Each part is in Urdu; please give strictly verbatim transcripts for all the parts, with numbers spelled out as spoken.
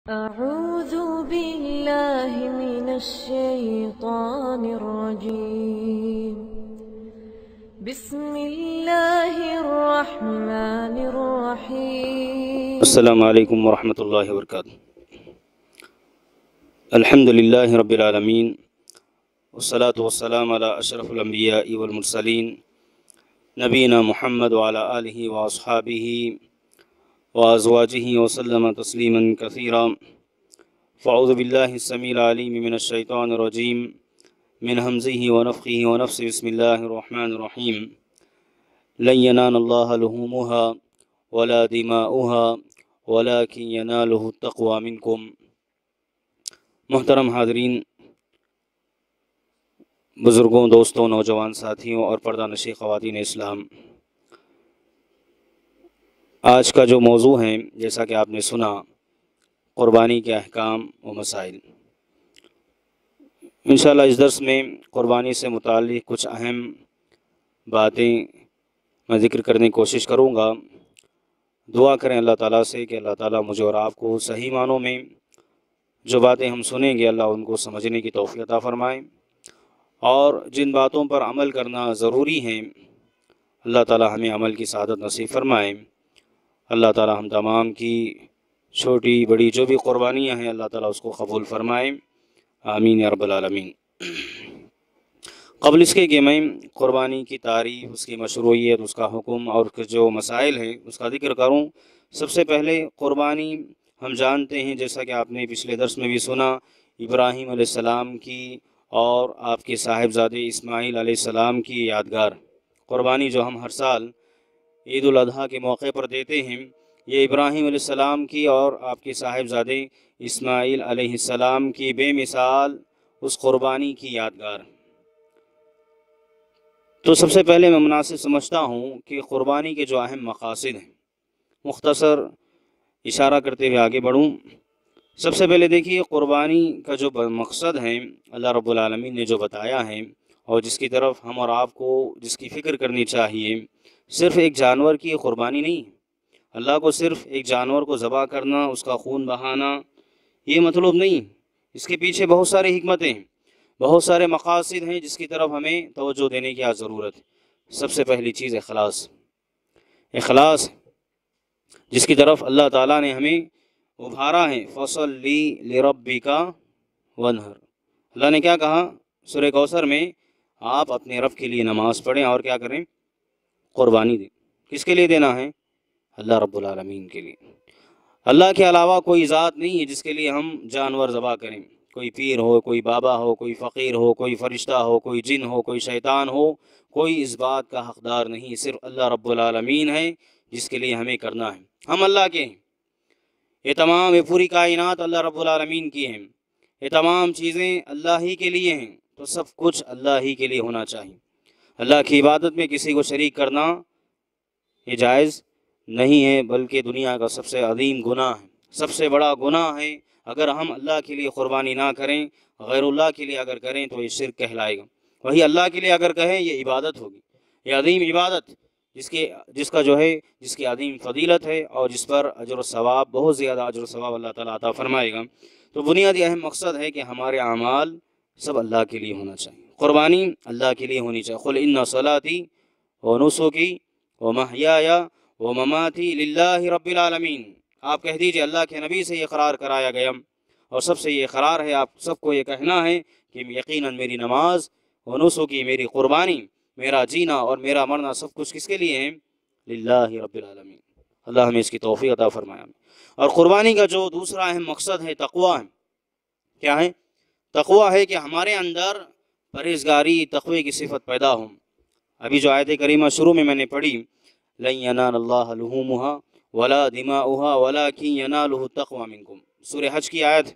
أعوذ بالله من الشيطان الرجيم بسم الله الرحمن الرحيم السلام علیکم ورحمۃ اللہ وبرکاتہ۔ الحمد للہ رب العالمین والصلاة والسلام علی اشرف الانبیاء والمرسلین نبینا محمد وعلی آلہ واصحابہ وازواجہ وسلم تسلیما کثیرا۔ فاعوذ باللہ السمیع العلیم من الشیطان الرجیم من ہمزہ ونفخہ ونفثہ۔ بسم اللہ الرحمن الرحیم۔ لن ینال اللہ لحومها ولا دماؤها ولكن ینالہ التقوی منکم۔ محترم حاضرین، بزرگوں، دوستوں، نوجوان ساتھیوں اور پردہ نشی خواتین اسلام، آج کا جو موضوع ہے، جیسا کہ آپ نے سنا، قربانی کے احکام و مسائل۔ انشاءاللہ اس درس میں قربانی سے متعلق کچھ اہم باتیں میں ذکر کرنے کی کوشش کروں گا۔ دعا کریں اللہ تعالیٰ سے کہ اللہ تعالیٰ مجھے اور آپ کو صحیح معنوں میں جو باتیں ہم سنیں گے اللہ ان کو سمجھنے کی توفیق عطا فرمائے، اور جن باتوں پر عمل کرنا ضروری ہیں اللہ تعالیٰ ہمیں عمل کی سعادت نصیب فرمائے۔ اللہ تعالیٰ ہم تمام کی چھوٹی بڑی جو بھی قربانیاں ہیں اللہ تعالیٰ اس کو قبول فرمائے، آمین یا رب العالمین۔ قبل اس کے کہ میں قربانی کی تعریف، اس کی مشروعیت، اس کا حکم اور اس کے جو مسائل ہیں اس کا ذکر کروں، سب سے پہلے قربانی ہم جانتے ہیں، جیسا کہ آپ نے پچھلے درس میں بھی سنا، ابراہیم علیہ السلام کی اور آپ کے صاحبزادے اسماعیل علیہ السلام کی یادگار قربانی جو ہم ہر سال عید الاضحیٰ کے موقع پر دیتے ہیں، یہ ابراہیم علیہ السلام کی اور آپ کے صاحبزادے اسماعیل علیہ السلام کی بے مثال اس قربانی کی یادگار۔ تو سب سے پہلے میں مناسب سمجھتا ہوں کہ قربانی کے جو اہم مقاصد ہیں، مختصر اشارہ کرتے ہوئے آگے بڑھوں۔ سب سے پہلے دیکھیے، قربانی کا جو مقصد ہے اللہ رب العالمین نے جو بتایا ہے اور جس کی طرف ہم اور آپ کو جس کی فکر کرنی چاہیے، صرف ایک جانور کی قربانی نہیں۔ اللہ کو صرف ایک جانور کو ذبح کرنا، اس کا خون بہانا، یہ مطلوب نہیں۔ اس کے پیچھے بہت ساری حکمتیں، بہت سارے مقاصد ہیں جس کی طرف ہمیں توجہ دینے کی ضرورت ہے۔ سب سے پہلی چیز اخلاص، اخلاص جس کی طرف اللہ تعالیٰ نے ہمیں ابھارا ہے۔ فَصَلِّ لِرَبِّكَ وَانْحَرْ۔ اللہ نے کیا کہا سورہ کوثر میں؟ آپ اپنے رب کے لیے نماز پڑھیں اور کیا کریں؟ قربانی دیں۔ کس کے لیے دینا ہے؟ اللہ رب العالمین کے لیے۔ اللہ کے علاوہ کوئی ذات نہیں ہے جس کے لیے ہم جانور ذبح کریں۔ کوئی پیر ہو، کوئی بابا ہو، کوئی فقیر ہو، کوئی فرشتہ ہو، کوئی جن ہو، کوئی شیطان ہو، کوئی اس بات کا حقدار نہیں، صرف اللہ رب العالمین ہے جس کے لیے ہمیں کرنا ہے۔ ہم اللہ کے ہیں، یہ تمام یہ پوری کائنات اللہ رب العالمین کی ہیں، یہ تمام چیزیں اللہ ہی کے لیے ہیں، تو سب کچھ اللہ ہی کے لیے ہونا چاہیے۔ اللہ کی عبادت میں کسی کو شریک کرنا یہ جائز نہیں ہے، بلکہ دنیا کا سب سے عظیم گناہ ہے، سب سے بڑا گناہ ہے۔ اگر ہم اللہ کے لیے قربانی نہ کریں، غیر اللہ کے لیے اگر کریں تو یہ شرک کہلائے گا۔ وہی اللہ کے لیے اگر کہیں یہ عبادت ہوگی، یہ عظیم عبادت جس کے جس کا جو ہے جس کی عظیم فضیلت ہے اور جس پر اجر و ثواب، بہت زیادہ اجر و ثواب اللہ تعالیٰ عطا فرمائے گا۔ تو بنیادی اہم مقصد ہے کہ ہمارے اعمال سب اللہ کے لیے ہونا چاہیے، قربانی اللہ کے لیے ہونی چاہیے۔ قل ان صلاتی ونسکی ومحیای ومماتی للہ رب العالمین۔ آپ کہہ دیجئے اللہ کے نبی سے یہ قرار کرایا گیا اور سب سے یہ قرار ہے، آپ سب کو یہ کہنا ہے کہ یقیناً میری نماز، ونسکی میری قربانی، میرا جینا اور میرا مرنا سب کچھ کس کے لیے ہے؟ للہ رب العالمین۔ اللہ ہمیں اس کی توفیق عطا فرمایا۔ اور قربانی کا جو دوسرا اہم مقصد ہے تقویٰ ہے۔ کیا ہے؟ تقویٰ ہے کہ ہمارے اندر پرہیزگاری، تقوی کی صفت پیدا ہو۔ ابھی جو آیت کریمہ شروع میں میں نے پڑھی، لن ینال اللہ لحومها ولا دماؤها ولكن ینالہ التقوی منکم، سورہ حج کی آیت،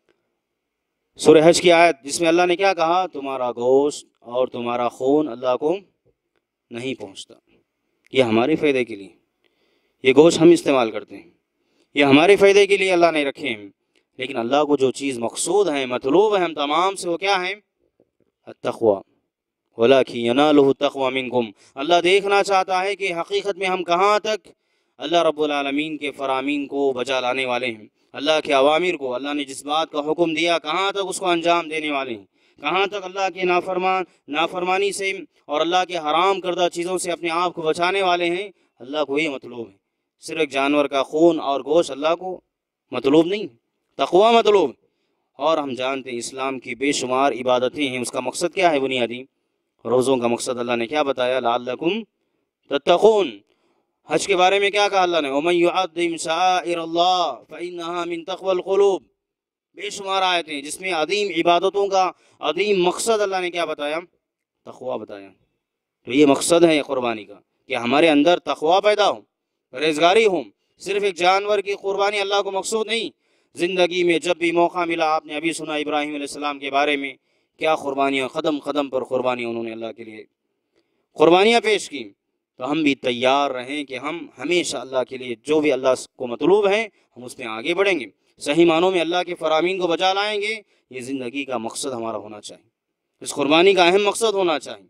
سورہ حج کی آیت جس میں اللہ نے کیا کہا؟ تمہارا گوشت اور تمہارا خون اللہ کو نہیں پہنچتا۔ یہ ہمارے فائدے کے لیے، یہ گوشت ہم استعمال کرتے ہیں، یہ ہمارے فائدے کے لیے اللہ نے رکھے ہیں، لیکن اللہ کو جو چیز مقصود ہے، مطلوب ہے ہم تمام سے، وہ کیا ہے؟ التقوی۔ وَلَكِنْ يَنَالُهُ التَّقْوَى مِنْكُمْ۔ اللہ دیکھنا چاہتا ہے کہ حقیقت میں ہم کہاں تک اللہ رب العالمین کے فرامین کو بجا لانے والے ہیں، اللہ کے اوامر کو، اللہ نے جس بات کا حکم دیا کہاں تک اس کو انجام دینے والے ہیں، کہاں تک اللہ کے نافرمان نافرمانی سے اور اللہ کے حرام کردہ چیزوں سے اپنے آپ کو بچانے والے ہیں، اللہ کو یہ مطلوب ہے۔ صرف ایک جانور کا خون اور گوشت اللہ کو مطلوب نہیں، تقوی مطلوب۔ اور ہم جانتے ہیں اسلام کی بے شمار عبادتیں ہیں، اس کا مقصد کیا ہے؟ بنیادی روزوں کا مقصد اللہ نے کیا بتایا؟ لعلکم تتقون۔ حج کے بارے میں کیا کہا اللہ نے؟ وَمَن يُعَظِّمْ شَعَائِرَ اللَّهِ فَإِنَّهَا مِن تَقْوَى الْقُلُوبِ۔ بے شمار آیتیں ہیں جس میں عظیم عبادتوں کا عظیم مقصد اللہ نے کیا بتایا؟ تقوی بتایا۔ تو یہ مقصد ہے قربانی کا کہ ہمارے اندر تقوی پیدا ہو، پرہیزگاری ہو۔ صرف ایک جانور کی قربانی اللہ کو مقصود نہیں، زندگی میں جب بھی موقع ملا، آپ نے ابھی سنا ابراہیم علیہ السلام کے بارے میں، کیا قربانیاں، قدم قدم پر قربانیاں انہوں نے اللہ کے لیے قربانیاں پیش کی۔ تو ہم بھی تیار رہیں کہ ہم ہمیشہ اللہ کے لیے جو بھی اللہ کو مطلوب ہے ہم اس میں آگے بڑھیں گے، صحیح معنوں میں اللہ کے فرامین کو بجا لائیں گے۔ یہ زندگی کا مقصد ہمارا ہونا چاہیے، اس قربانی کا اہم مقصد ہونا چاہیے۔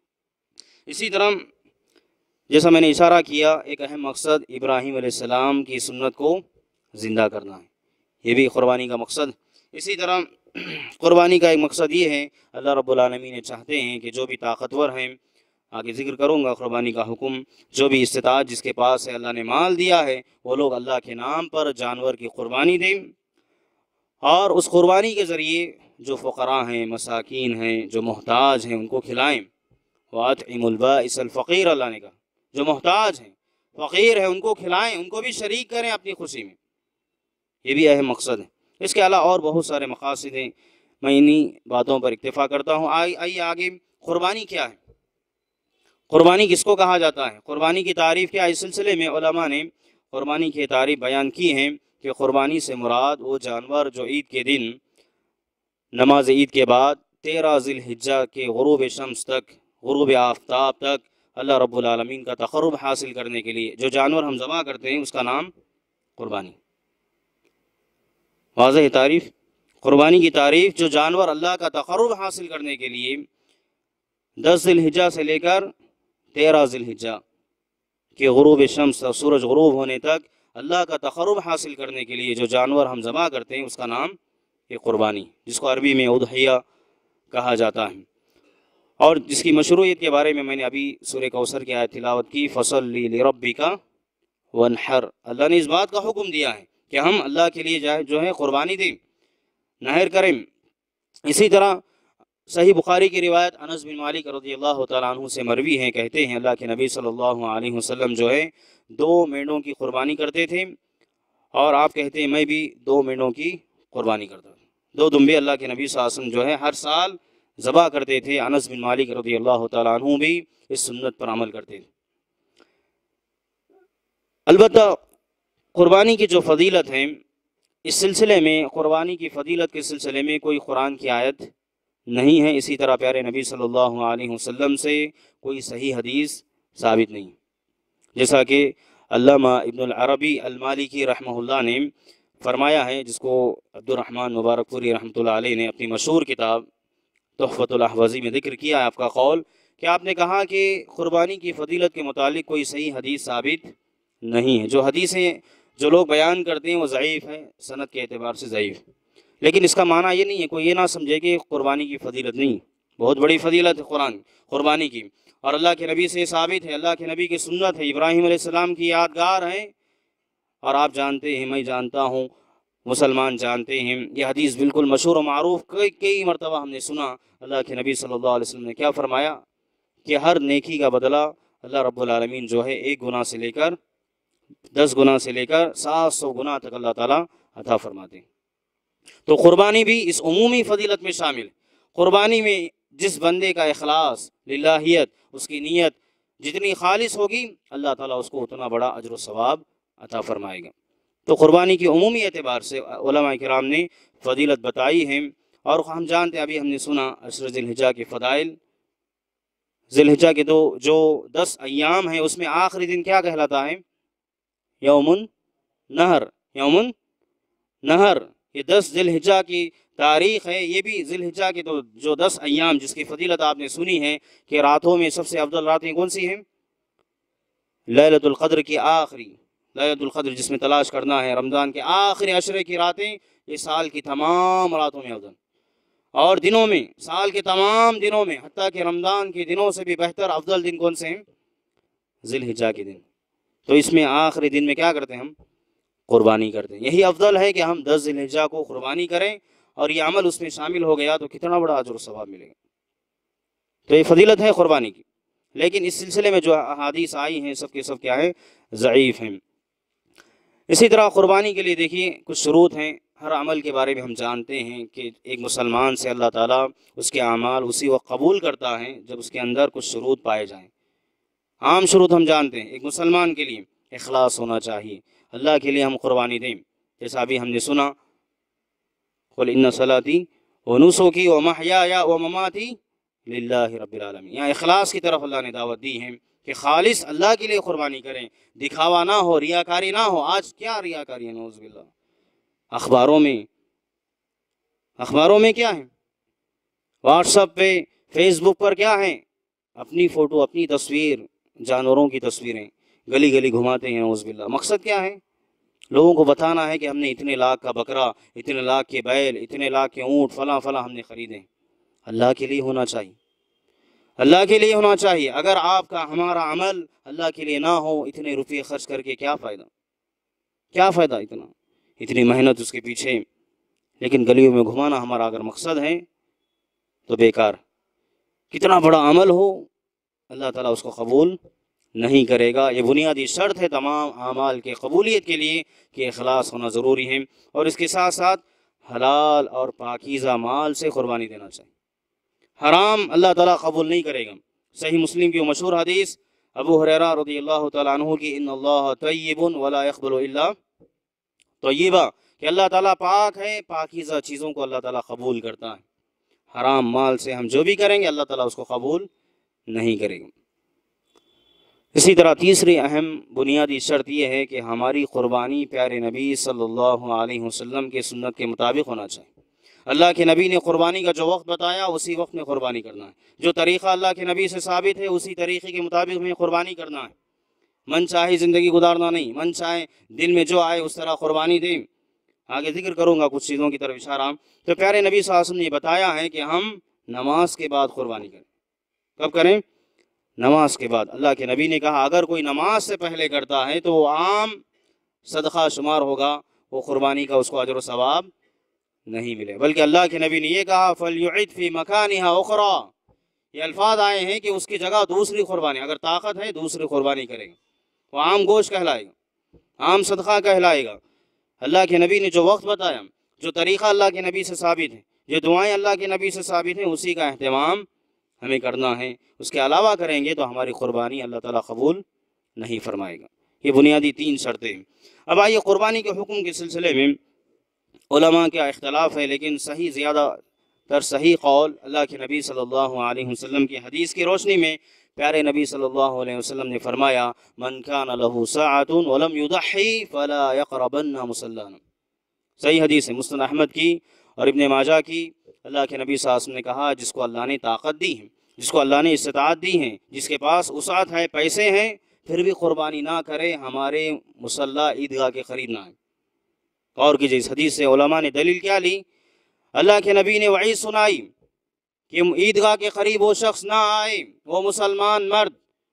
اسی طرح جیسا میں نے اشارہ کیا، ایک اہم مقصد ابراہیم علیہ السلام کی سنت کو زندہ کرنا ہے، یہ بھی قربانی کا مقصد۔ اسی طرح قربانی کا ایک مقصد یہ ہے، اللہ رب العالمین چاہتے ہیں کہ جو بھی طاقتور ہیں، آگے ذکر کروں گا قربانی کا حکم، جو بھی استطاعت جس کے پاس ہے، اللہ نے مال دیا ہے، وہ لوگ اللہ کے نام پر جانور کی قربانی دیں، اور اس قربانی کے ذریعے جو فقراء ہیں، مساکین ہیں، جو محتاج ہیں، ان کو کھلائیں۔ وَأَطْعِمُوا الْبَائِسَ الْفَقِيرَ، اللہ نے کہا جو محتاج ہیں، فقیر ہیں، ان کو کھلائیں، ان کو بھی شریک کریں اپنی خوشی میں، یہ بھی اہم مقصد ہے۔ اس کے علاوہ اور بہت سارے مقاصد ہیں، میں انہی باتوں پر اکتفا کرتا ہوں۔ آئیے آگے، قربانی کیا ہے؟ قربانی کس کو کہا جاتا ہے؟ قربانی کی تعریف کیا ہے؟ اس سلسلے میں علماء نے قربانی کی تعریف بیان کی ہیں کہ قربانی سے مراد وہ جانور جو عید کے دن، نماز عید کے بعد تیرہ ذی الحجہ کے غروب شمس تک، غروب آفتاب تک اللہ رب العالمین کا تقرب حاصل کرنے کے لیے جو جانور ہم ذبح کرتے ہیں اس کا نام قربانی۔ واضح تعریف، قربانی کی تعریف، جو جانور اللہ کا تقرب حاصل کرنے کے لیے دس ذی الحجہ سے لے کر تیرہ ذی الحجہ کہ غروب شمس اور سورج غروب ہونے تک اللہ کا تقرب حاصل کرنے کے لیے جو جانور ہم ذبح کرتے ہیں اس کا نام یہ قربانی، جس کو عربی میں اضحیہ کہا جاتا ہے۔ اور جس کی مشروعیت کے بارے میں میں نے ابھی سورہ کوثر کی آیت تلاوت کی، فَصَلِّ لِرَبِّكَ وَانْحَرْ۔ اللہ نے اس بات کا حکم دیا ہے کہ ہم اللہ کے لیے جو ہے قربانی دیں، نحر کریں۔ اسی طرح صحیح بخاری کی روایت انس بن مالک رضی اللہ تعالیٰ عنہ سے مروی ہیں، کہتے ہیں اللہ کے نبی صلی اللہ علیہ وسلم جو ہے دو مینڈوں کی قربانی کرتے تھے، اور آپ کہتے ہیں میں بھی دو مینڈوں کی قربانی کرتا تھا۔ دو دمبے اللہ کے نبی صلی اللہ علیہ وسلم جو ہے ہر سال ذبح کرتے تھے۔ انس بن مالک رضی اللہ تعالیٰ عنہ بھی اس سنت پر عمل کرتے تھے۔ البتہ قربانی کی جو فضیلت ہے، اس سلسلے میں قربانی کی فضیلت کے سلسلے میں کوئی قرآن کی آیت نہیں ہے، اسی طرح پیارے نبی صلی اللہ علیہ وسلم سے کوئی صحیح حدیث ثابت نہیں، جیسا کہ علامہ ابن العربی المالکی رحمہ اللہ نے فرمایا ہے، جس کو عبد الرحمن مبارک پوری رحمۃ اللہ علیہ نے اپنی مشہور کتاب تحفۃ الاحوازی میں ذکر کیا ہے آپ کا قول کہ آپ نے کہا کہ قربانی کی فضیلت کے متعلق کوئی صحیح حدیث ثابت نہیں ہے، جو حدیثیں جو لوگ بیان کرتے ہیں وہ ضعیف ہیں، سند کے اعتبار سے ضعیف۔ لیکن اس کا معنی یہ نہیں ہے، کوئی یہ نہ سمجھے کہ قربانی کی فضیلت نہیں، بہت بڑی فضیلت ہے قرآن قربانی کی، اور اللہ کے نبی سے ثابت ہے، اللہ کے نبی کی سنت ہے، ابراہیم علیہ السلام کی یادگار ہیں، اور آپ جانتے ہیں، میں جانتا ہوں، مسلمان جانتے ہیں، یہ حدیث بالکل مشہور و معروف، کئی کئی مرتبہ ہم نے سنا اللہ کے نبی صلی اللہ علیہ وسلم نے کیا فرمایا کہ ہر نیکی کا بدلہ اللہ رب العالمین جو ہے ایک گناہ سے لے کر دس گناہ سے لے کر سات سو گناہ تک اللہ تعالیٰ عطا فرماتے ہیں۔ تو قربانی بھی اس عمومی فضیلت میں شامل، قربانی میں جس بندے کا اخلاص، للہیت، اس کی نیت جتنی خالص ہوگی اللہ تعالیٰ اس کو اتنا بڑا اجر و ثواب عطا فرمائے گا۔ تو قربانی کی عمومی اعتبار سے علماء کرام نے فضیلت بتائی ہیں، اور ہم جانتے ہیں، ابھی ہم نے سنا عشر ذی الحجہ کے فضائل، ذی الحجہ کے تو جو دس ایام ہیں اس میں آخری دن کیا کہلاتا ہے؟ یوم النہر، یوم النہر، یہ دس ذی الحجہ کی تاریخ ہے۔ یہ بھی ذی الحجہ کے تو جو دس ایام جس کی فضیلت آپ نے سنی ہے کہ راتوں میں سب سے افضل راتیں کون سی ہیں؟ لیلۃ القدر کی آخری لیلۃ القدر جس میں تلاش کرنا ہے، رمضان کے آخری عشرے کی راتیں یہ سال کی تمام راتوں میں افضل، اور دنوں میں سال کے تمام دنوں میں، حتیٰ کہ رمضان کے دنوں سے بھی بہتر افضل دن کون سے ہیں؟ ذی الحجہ کے دن۔ تو اس میں آخری دن میں کیا کرتے ہیں؟ ہم قربانی کرتے ہیں۔ یہی افضل ہے کہ ہم دس ذی الحجہ کو قربانی کریں، اور یہ عمل اس میں شامل ہو گیا تو کتنا بڑا اجر و ثواب ملے گا۔ تو یہ فضیلت ہے قربانی کی، لیکن اس سلسلے میں جو احادیث آئی ہیں سب کے سب کیا ہے؟ ضعیف ہیں۔ اسی طرح قربانی کے لیے دیکھیے کچھ شروط ہیں۔ ہر عمل کے بارے میں ہم جانتے ہیں کہ ایک مسلمان سے اللہ تعالیٰ اس کے اعمال اسی وقت قبول کرتا ہے جب اس کے اندر کچھ شروط پائے جائیں۔ عام شروط ہم جانتے ہیں، ایک مسلمان کے لیے اخلاص ہونا چاہیے، اللہ کے لیے ہم قربانی دیں، جیسا ابھی ہم نے سنا قل ان صلاتی ونسکی ومحیای ومماتی للہ رب العالمین۔ یہاں اخلاص کی طرف اللہ نے دعوت دی ہے کہ خالص اللہ کے لیے قربانی کریں، دکھاوا نہ ہو، ریاکاری نہ ہو۔ آج کیا ریاکاری ہے؟ نعوذ باللہ۔ اخباروں میں اخباروں میں کیا ہے؟ واٹس ایپ پہ، فیس بک پر کیا ہے؟ اپنی فوٹو، اپنی تصویر، جانوروں کی تصویریں گلی گلی گھماتے ہیں، نعوذ باللہ۔ مقصد کیا ہے؟ لوگوں کو بتانا ہے کہ ہم نے اتنے لاکھ کا بکرا، اتنے لاکھ کے بیل، اتنے لاکھ کے اونٹ، فلاں فلاں ہم نے خریدے۔ اللہ کے لیے ہونا چاہیے، اللہ کے لیے ہونا چاہیے۔ اگر آپ کا ہمارا عمل اللہ کے لیے نہ ہو، اتنے روپے خرچ کر کے کیا فائدہ؟ کیا فائدہ اتنا اتنی محنت اس کے پیچھے؟ لیکن گلیوں میں گھمانا ہمارا اگر مقصد ہے تو بیکار، کتنا بڑا عمل ہو اللہ تعالیٰ اس کو قبول نہیں کرے گا۔ یہ بنیادی شرط ہے تمام اعمال کے قبولیت کے لیے کہ اخلاص ہونا ضروری ہے، اور اس کے ساتھ ساتھ حلال اور پاکیزہ مال سے قربانی دینا چاہیے۔ حرام اللہ تعالیٰ قبول نہیں کرے گا۔ صحیح مسلم کی وہ مشہور حدیث ابو ہریرہ رضی اللہ تعالیٰ عنہ کی، ان اللہ طیب ولا يقبل الا طیبا، کہ اللہ تعالیٰ پاک ہے، پاکیزہ چیزوں کو اللہ تعالیٰ قبول کرتا ہے۔ حرام مال سے ہم جو بھی کریں گے اللہ تعالیٰ اس کو قبول نہیں کرے گا۔ اسی طرح تیسری اہم بنیادی شرط یہ ہے کہ ہماری قربانی پیارے نبی صلی اللہ علیہ وسلم کے سنت کے مطابق ہونا چاہیے۔ اللہ کے نبی نے قربانی کا جو وقت بتایا اسی وقت میں قربانی کرنا ہے، جو طریقہ اللہ کے نبی سے ثابت ہے اسی طریقے کے مطابق میں قربانی کرنا ہے۔ من چاہے زندگی گزارنا نہیں، من چاہے دل میں جو آئے اس طرح قربانی دیں۔ آگے ذکر کروں گا کچھ چیزوں کی طرف اشارہ۔ تو پیارے نبی صلی اللہ علیہ وسلم نے یہ بتایا ہے کہ ہم نماز کے بعد قربانی کریں۔ کب کریں؟ نماز کے بعد۔ اللہ کے نبی نے کہا اگر کوئی نماز سے پہلے کرتا ہے تو وہ عام صدقہ شمار ہوگا، وہ قربانی کا اس کو اجر و ثواب نہیں ملے، بلکہ اللہ کے نبی نے یہ کہا فَلْيُعِدْ فِي مَكَانِهَا أُخْرَى، یہ الفاظ آئے ہیں کہ اس کی جگہ دوسری قربانی، اگر طاقت ہے دوسری قربانی کرے گا، وہ عام گوشت کہلائے گا، عام صدقہ کہلائے گا۔ اللہ کے نبی نے جو وقت بتایا، جو طریقہ اللہ کے نبی سے ثابت ہے، جو دعائیں اللہ کے نبی سے ثابت ہیں، اسی کا اہتمام ہمیں کرنا ہے۔ اس کے علاوہ کریں گے تو ہماری قربانی اللہ تعالیٰ قبول نہیں فرمائے گا۔ یہ بنیادی تین شرطیں ہیں۔ اب آئیے قربانی کے حکم کے سلسلے میں علماء کا اختلاف ہے، لیکن صحیح زیادہ تر صحیح قول اللہ کے نبی صلی اللہ علیہ وسلم کی حدیث کی روشنی میں پیارے نبی صلی اللہ علیہ وسلم نے فرمایا من کان لہ ساعۃ ولم یضحی فلا یقربن مصلانا۔ صحیح حدیث ہے، مسند احمد کی اور ابن ماجہ کی۔ اللہ کے نبی صلی اللہ علیہ وسلم نے کہا جس کو اللہ نے طاقت دی ہے، جس کو اللہ نے استطاعت دی ہے، جس کے پاس وسعت ہے، پیسے ہیں، پھر بھی قربانی نہ کرے، ہمارے مصلی عیدگاہ کے قریب نہ آئے۔ اور کیجئے اس حدیث سے علماء نے دلیل کیا لی؟ اللہ کے نبی نے وعید سنائی کہ عیدگاہ کے قریب وہ شخص نہ آئے، وہ مسلمان مرد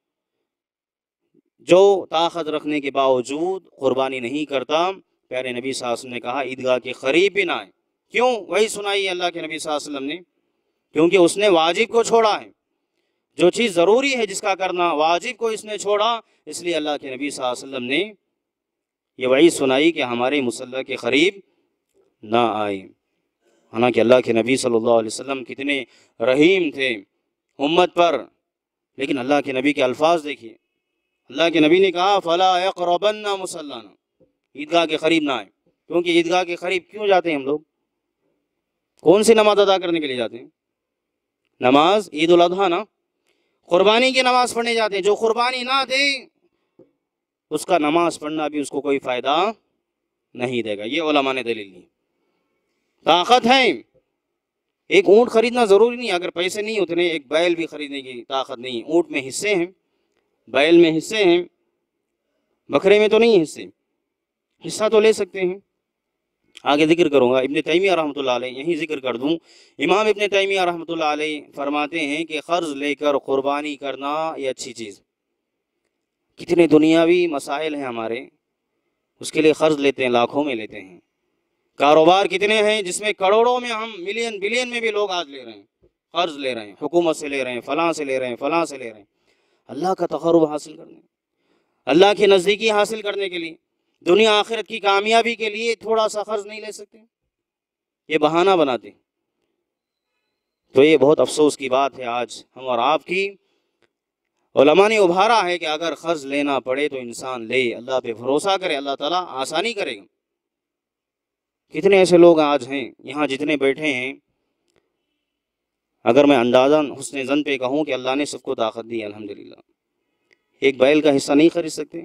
جو طاقت رکھنے کے باوجود قربانی نہیں کرتا۔ پیارے نبی صلی اللہ علیہ وسلم نے کہا عیدگاہ کے قریب بھی نہ آئے۔ کیوں وہی سنائی اللہ کے نبی صلی اللہ علیہ وسلم نے؟ کیونکہ اس نے واجب کو چھوڑا ہے، جو چیز ضروری ہے جس کا کرنا، واجب کو اس نے چھوڑا، اس لیے اللہ کے نبی صلی اللہ علیہ وسلم نے یہ وعید سنائی کہ ہمارے مصلی کے قریب نہ آئے۔ حالانکہ اللہ کے نبی صلی اللہ علیہ وسلم کتنے رحیم تھے امت پر، لیکن اللہ کے نبی کے الفاظ دیکھیے۔ اللہ کے نبی نے کہا فَلَا يَقْرَبَنَّ مُصَلَّانَا، عیدگاہ کے قریب نہ آئے۔ کیونکہ عیدگاہ کے قریب کیوں جاتے ہیں ہم لوگ؟ کون سی نماز ادا کرنے کے لیے جاتے ہیں؟ نماز عید الاضحیٰ نا، قربانی کی نماز پڑھنے جاتے ہیں۔ جو قربانی نہ دے اس کا نماز پڑھنا بھی اس کو کوئی فائدہ نہیں دے گا۔ یہ علماء نے دلیل دی۔ طاقت ہے، ایک اونٹ خریدنا ضروری نہیں، اگر پیسے نہیں اتنے ایک بیل بھی خریدنے کی طاقت نہیں۔ اونٹ میں حصے ہیں، بیل میں حصے ہیں، بکرے میں تو نہیں حصے۔ حصہ تو لے سکتے ہیں. آگے ذکر کروں گا. ابن تیمیہ رحمۃ اللہ علیہ, یہیں ذکر کر دوں, امام ابن تیمیہ رحمۃ اللہ علیہ فرماتے ہیں کہ قرض لے کر قربانی کرنا یہ اچھی چیز. کتنے دنیاوی مسائل ہیں ہمارے, اس کے لیے قرض لیتے ہیں, لاکھوں میں لیتے ہیں. کاروبار کتنے ہیں جس میں کروڑوں میں, ہم ملین بلین میں بھی لوگ آج لے رہے ہیں, قرض لے رہے ہیں, حکومت سے لے رہے ہیں, فلاں سے لے رہے ہیں, فلاں سے لے رہے ہیں, اللہ کا تقرب حاصل کرنے, اللہ کی نزدیکی حاصل کرنے کے لیے, دنیا آخرت کی کامیابی کے لیے تھوڑا سا قرض نہیں لے سکتے, یہ بہانہ بناتے. تو یہ بہت افسوس کی بات ہے آج ہم اور آپ کی. علماء نے ابھارا ہے کہ اگر قرض لینا پڑے تو انسان لے, اللہ پہ بھروسہ کرے, اللہ تعالیٰ آسانی کرے گا. کتنے ایسے لوگ آج ہیں یہاں جتنے بیٹھے ہیں, اگر میں اندازاً حسن ظن پہ کہوں کہ اللہ نے سب کو طاقت دی الحمدللہ, ایک بیل کا حصہ نہیں خرید سکتے.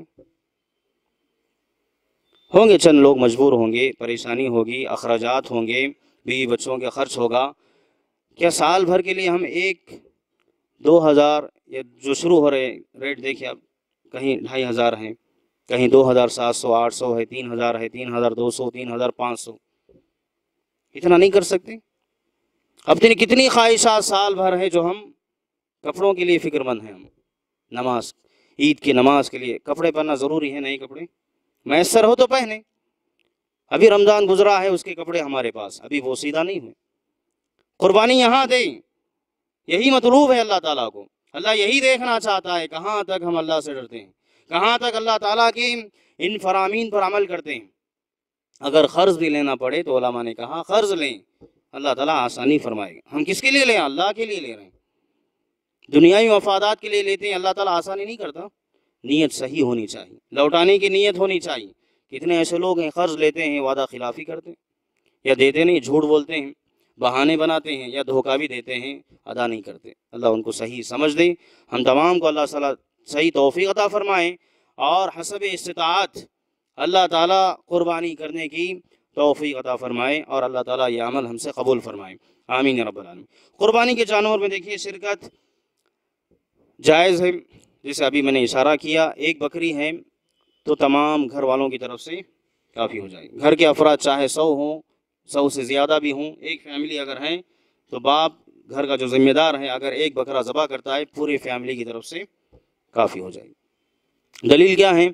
ہوں گے چند لوگ مجبور ہوں گے, پریشانی ہوگی, اخراجات ہوں گے, بیوی بچوں کے خرچ ہوگا. کیا سال بھر کے لیے ہم ایک دو ہزار یا جو شروع ہو رہے ریٹ دیکھیں, اب کہیں ڈھائی ہزار ہیں, کہیں دو ہزار سات سو, آٹھ سو ہے, تین ہزار ہے, تین ہزار دو سو, تین ہزار پانچ سو, اتنا نہیں کر سکتے. اب کتنی خواہشات سال بھر ہے جو ہم کپڑوں کے لیے فکر مند ہیں. ہم نماز, عید کی نماز کے لیے کپڑے پہننا ضروری ہے, نئے کپڑے میسر ہو تو پہنے. ابھی رمضان گزرا ہے, اس کے کپڑے ہمارے پاس ابھی وہ سیدھا نہیں ہوئے. قربانی یہاں دیں, یہی مطلوب ہے اللہ تعالیٰ کو. اللہ یہی دیکھنا چاہتا ہے کہاں تک ہم اللہ سے ڈرتے ہیں, کہاں تک اللہ تعالیٰ کی ان فرامین پر عمل کرتے ہیں. اگر قرض بھی لینا پڑے تو علماء نے کہا قرض لیں, اللہ تعالیٰ آسانی فرمائے گا. ہم کس کے لیے لیں؟ اللہ کے لیے لے رہے ہیں, دنیاوی مفادات کے لیے لیتے ہیں. اللہ تعالیٰ آسانی نہیں کرتا. نیت صحیح ہونی چاہیے, لوٹانے کی نیت ہونی چاہیے. کتنے ایسے لوگ ہیں قرض لیتے ہیں, وعدہ خلافی کرتے ہیں, یا دیتے نہیں, جھوٹ بولتے ہیں, بہانے بناتے ہیں, یا دھوکہ بھی دیتے ہیں, ادا نہیں کرتے. اللہ ان کو صحیح سمجھ دے. ہم تمام کو اللہ تعالیٰ صحیح توفیق عطا فرمائیں, اور حسب استطاعت اللہ تعالیٰ قربانی کرنے کی توفیق عطا فرمائے, اور اللہ تعالیٰ یہ عمل ہم سے قبول فرمائے. آمین یا رب العالمین. قربانی کے جانور میں دیکھیے شرکت جائز ہے, جیسے ابھی میں نے اشارہ کیا. ایک بکری ہے تو تمام گھر والوں کی طرف سے کافی ہو جائے. گھر کے افراد چاہے سو ہوں, سو سے زیادہ بھی ہوں, ایک فیملی اگر ہیں تو باپ گھر کا جو ذمہ دار ہے اگر ایک بکرا ذبح کرتا ہے پوری فیملی کی طرف سے کافی ہو جائے. دلیل کیا ہے؟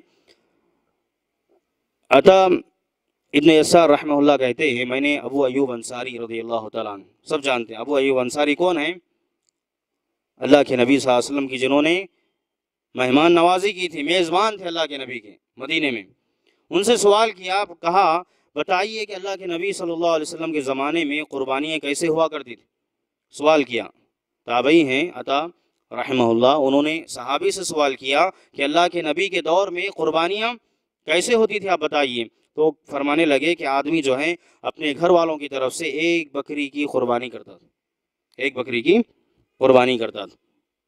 عطا ابن یسار رحمہ اللہ کہتے ہیں, میں نے ابو ایوب انصاری رضی اللہ تعالیٰ عنہ, سب جانتے ہیں ابو ایوب انصاری کون ہیں, اللہ کے نبی صلی اللہ علیہ وسلم کی جنہوں نے مہمان نوازی کی تھی, میزبان تھے اللہ کے نبی کے مدینے میں. ان سے سوال کیا, کہا بتائیے کہ اللہ کے نبی صلی اللہ علیہ وسلم کے زمانے میں قربانیاں کیسے ہوا کرتی تھی. سوال کیا, تابعی ہیں عطا رحمہ اللہ, انہوں نے صحابی سے سوال کیا کہ اللہ کے نبی کے دور میں قربانیاں کیسے ہوتی تھی, آپ بتائیے. تو فرمانے لگے کہ آدمی جو ہے اپنے گھر والوں کی طرف سے ایک بکری کی قربانی کرتا تھا, ایک بکری کی قربانی کرتا تھا,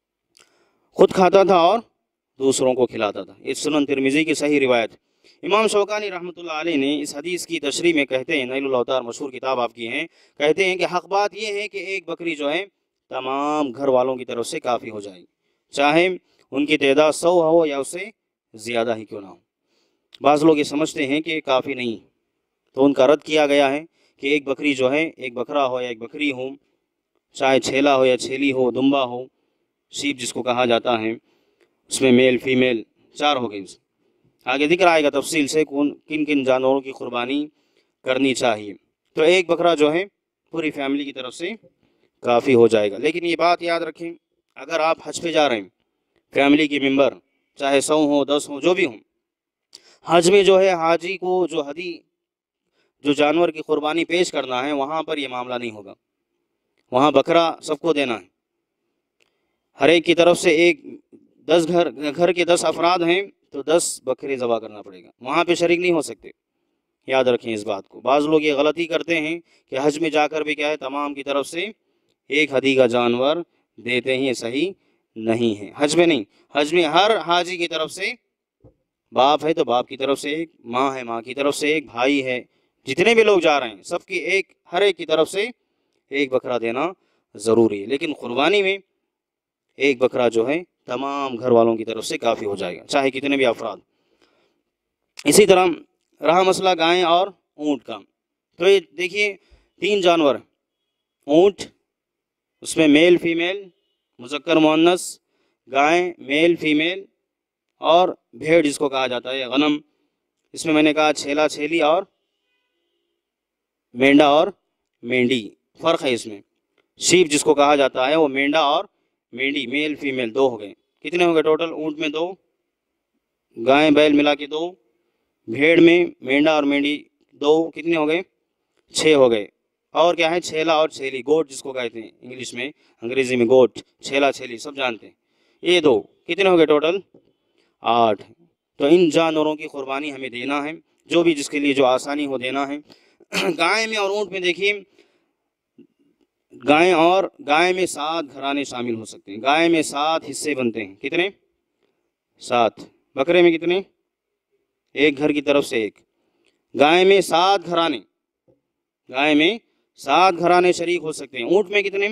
خود کھاتا تھا اور دوسروں کو کھلاتا تھا. اس سنن ترمذی کی صحیح روایت. امام شوکانی رحمۃ اللہ علیہ نے اس حدیث کی تشریح میں کہتے ہیں, نیل الاوطار مشہور کتاب آپ کی ہیں, کہتے ہیں کہ حق بات یہ ہے کہ ایک بکری جو ہے تمام گھر والوں کی طرف سے کافی ہو جائے, چاہے ان کی تعداد سو ہو یا اس سے زیادہ ہی کیوں نہ ہو. بعض لوگ یہ سمجھتے ہیں کہ کافی نہیں, تو ان کا رد کیا گیا ہے کہ ایک بکری جو ہے, ایک بکرا ہو یا ایک بکری ہو, چاہے چھیلا ہو یا چھیلی ہو, دمبا ہو, شیپ جس کو کہا جاتا ہے, اس میں میل فیمیل چار ہو گئی. آگے ذکر آئے گا تفصیل سے کون کن کن جانوروں کی قربانی کرنی چاہیے. تو ایک بکرا جو ہے پوری فیملی کی طرف سے کافی ہو جائے گا. لیکن یہ بات یاد رکھیں, اگر آپ حج پہ جا رہے ہیں, فیملی کے ممبر چاہے سو ہوں, دس ہوں, جو بھی ہوں, حج میں جو ہے حاجی کو جو ہدی جو جانور کی قربانی پیش کرنا ہے, وہاں پر یہ معاملہ نہیں ہوگا. وہاں بکرا سب کو دینا ہے, ہر ایک کی طرف سے ایک, دس گھر گھر کے دس افراد ہیں تو دس بکرے ذبح کرنا پڑے گا, وہاں پہ شریک نہیں ہو سکتے. یاد رکھیں اس بات کو. بعض لوگ یہ غلطی کرتے ہیں کہ حج میں جا کر بھی کیا ہے تمام کی طرف سے ایک ہدی کا جانور دیتے ہیں, یہ صحیح نہیں ہے. حج میں نہیں, حج میں ہر حاجی کی طرف سے, باپ ہے تو باپ کی طرف سے ایک, ماں ہے ماں کی طرف سے ایک, بھائی ہے, جتنے بھی لوگ جا رہے ہیں سب کی ایک, ہر ایک کی طرف سے ایک بکرا دینا ضروری ہے. لیکن قربانی میں ایک بکرا جو ہے تمام گھر والوں کی طرف سے کافی ہو جائے گا, چاہے کتنے بھی افراد. اسی طرح رہا مسئلہ گائیں اور اونٹ کا، تو یہ دیکھیے تین جانور، اونٹ اس میں میل فیمیل مذکر مؤنث، گائیں میل فیمیل، اور بھیڑ جس کو کہا جاتا ہے غنم، اس میں میں نے کہا چھیلا چھیلی اور مینڈا اور مینڈی، فرق ہے اس میں۔ شیپ جس کو کہا جاتا ہے وہ مینڈا اور مینڈی، میل فیمیل دو ہو گئے، کتنے ہو گئے ٹوٹل؟ اونٹ میں دو، گائیں بیل ملا کے دو، بھیڑ میں مینڈا اور مینڈی دو، کتنے ہو گئے؟ چھ ہو گئے۔ اور کیا ہے؟ چھیلا اور چھیلی، گوٹ جس کو کہتے ہیں انگلش میں، انگریزی میں گوٹ، چھیلا چھیلی سب جانتے ہیں، یہ دو، کتنے ہو گئے ٹوٹل؟ آٹھ۔ تو ان جانوروں کی قربانی ہمیں دینا ہے، جو بھی جس کے لیے جو آسانی ہو دینا ہے۔ گائے میں اور اونٹ میں دیکھیے، گائیں اور گائے میں سات گھرانے شامل ہو سکتے ہیں، گائے میں سات حصے بنتے ہیں، کتنے؟ سات۔ بکرے میں کتنے؟ ایک گھر کی طرف سے ایک۔ گائے میں سات گھرانے، گائے میں سات گھرانے شریک ہو سکتے ہیں۔ اونٹ میں کتنے؟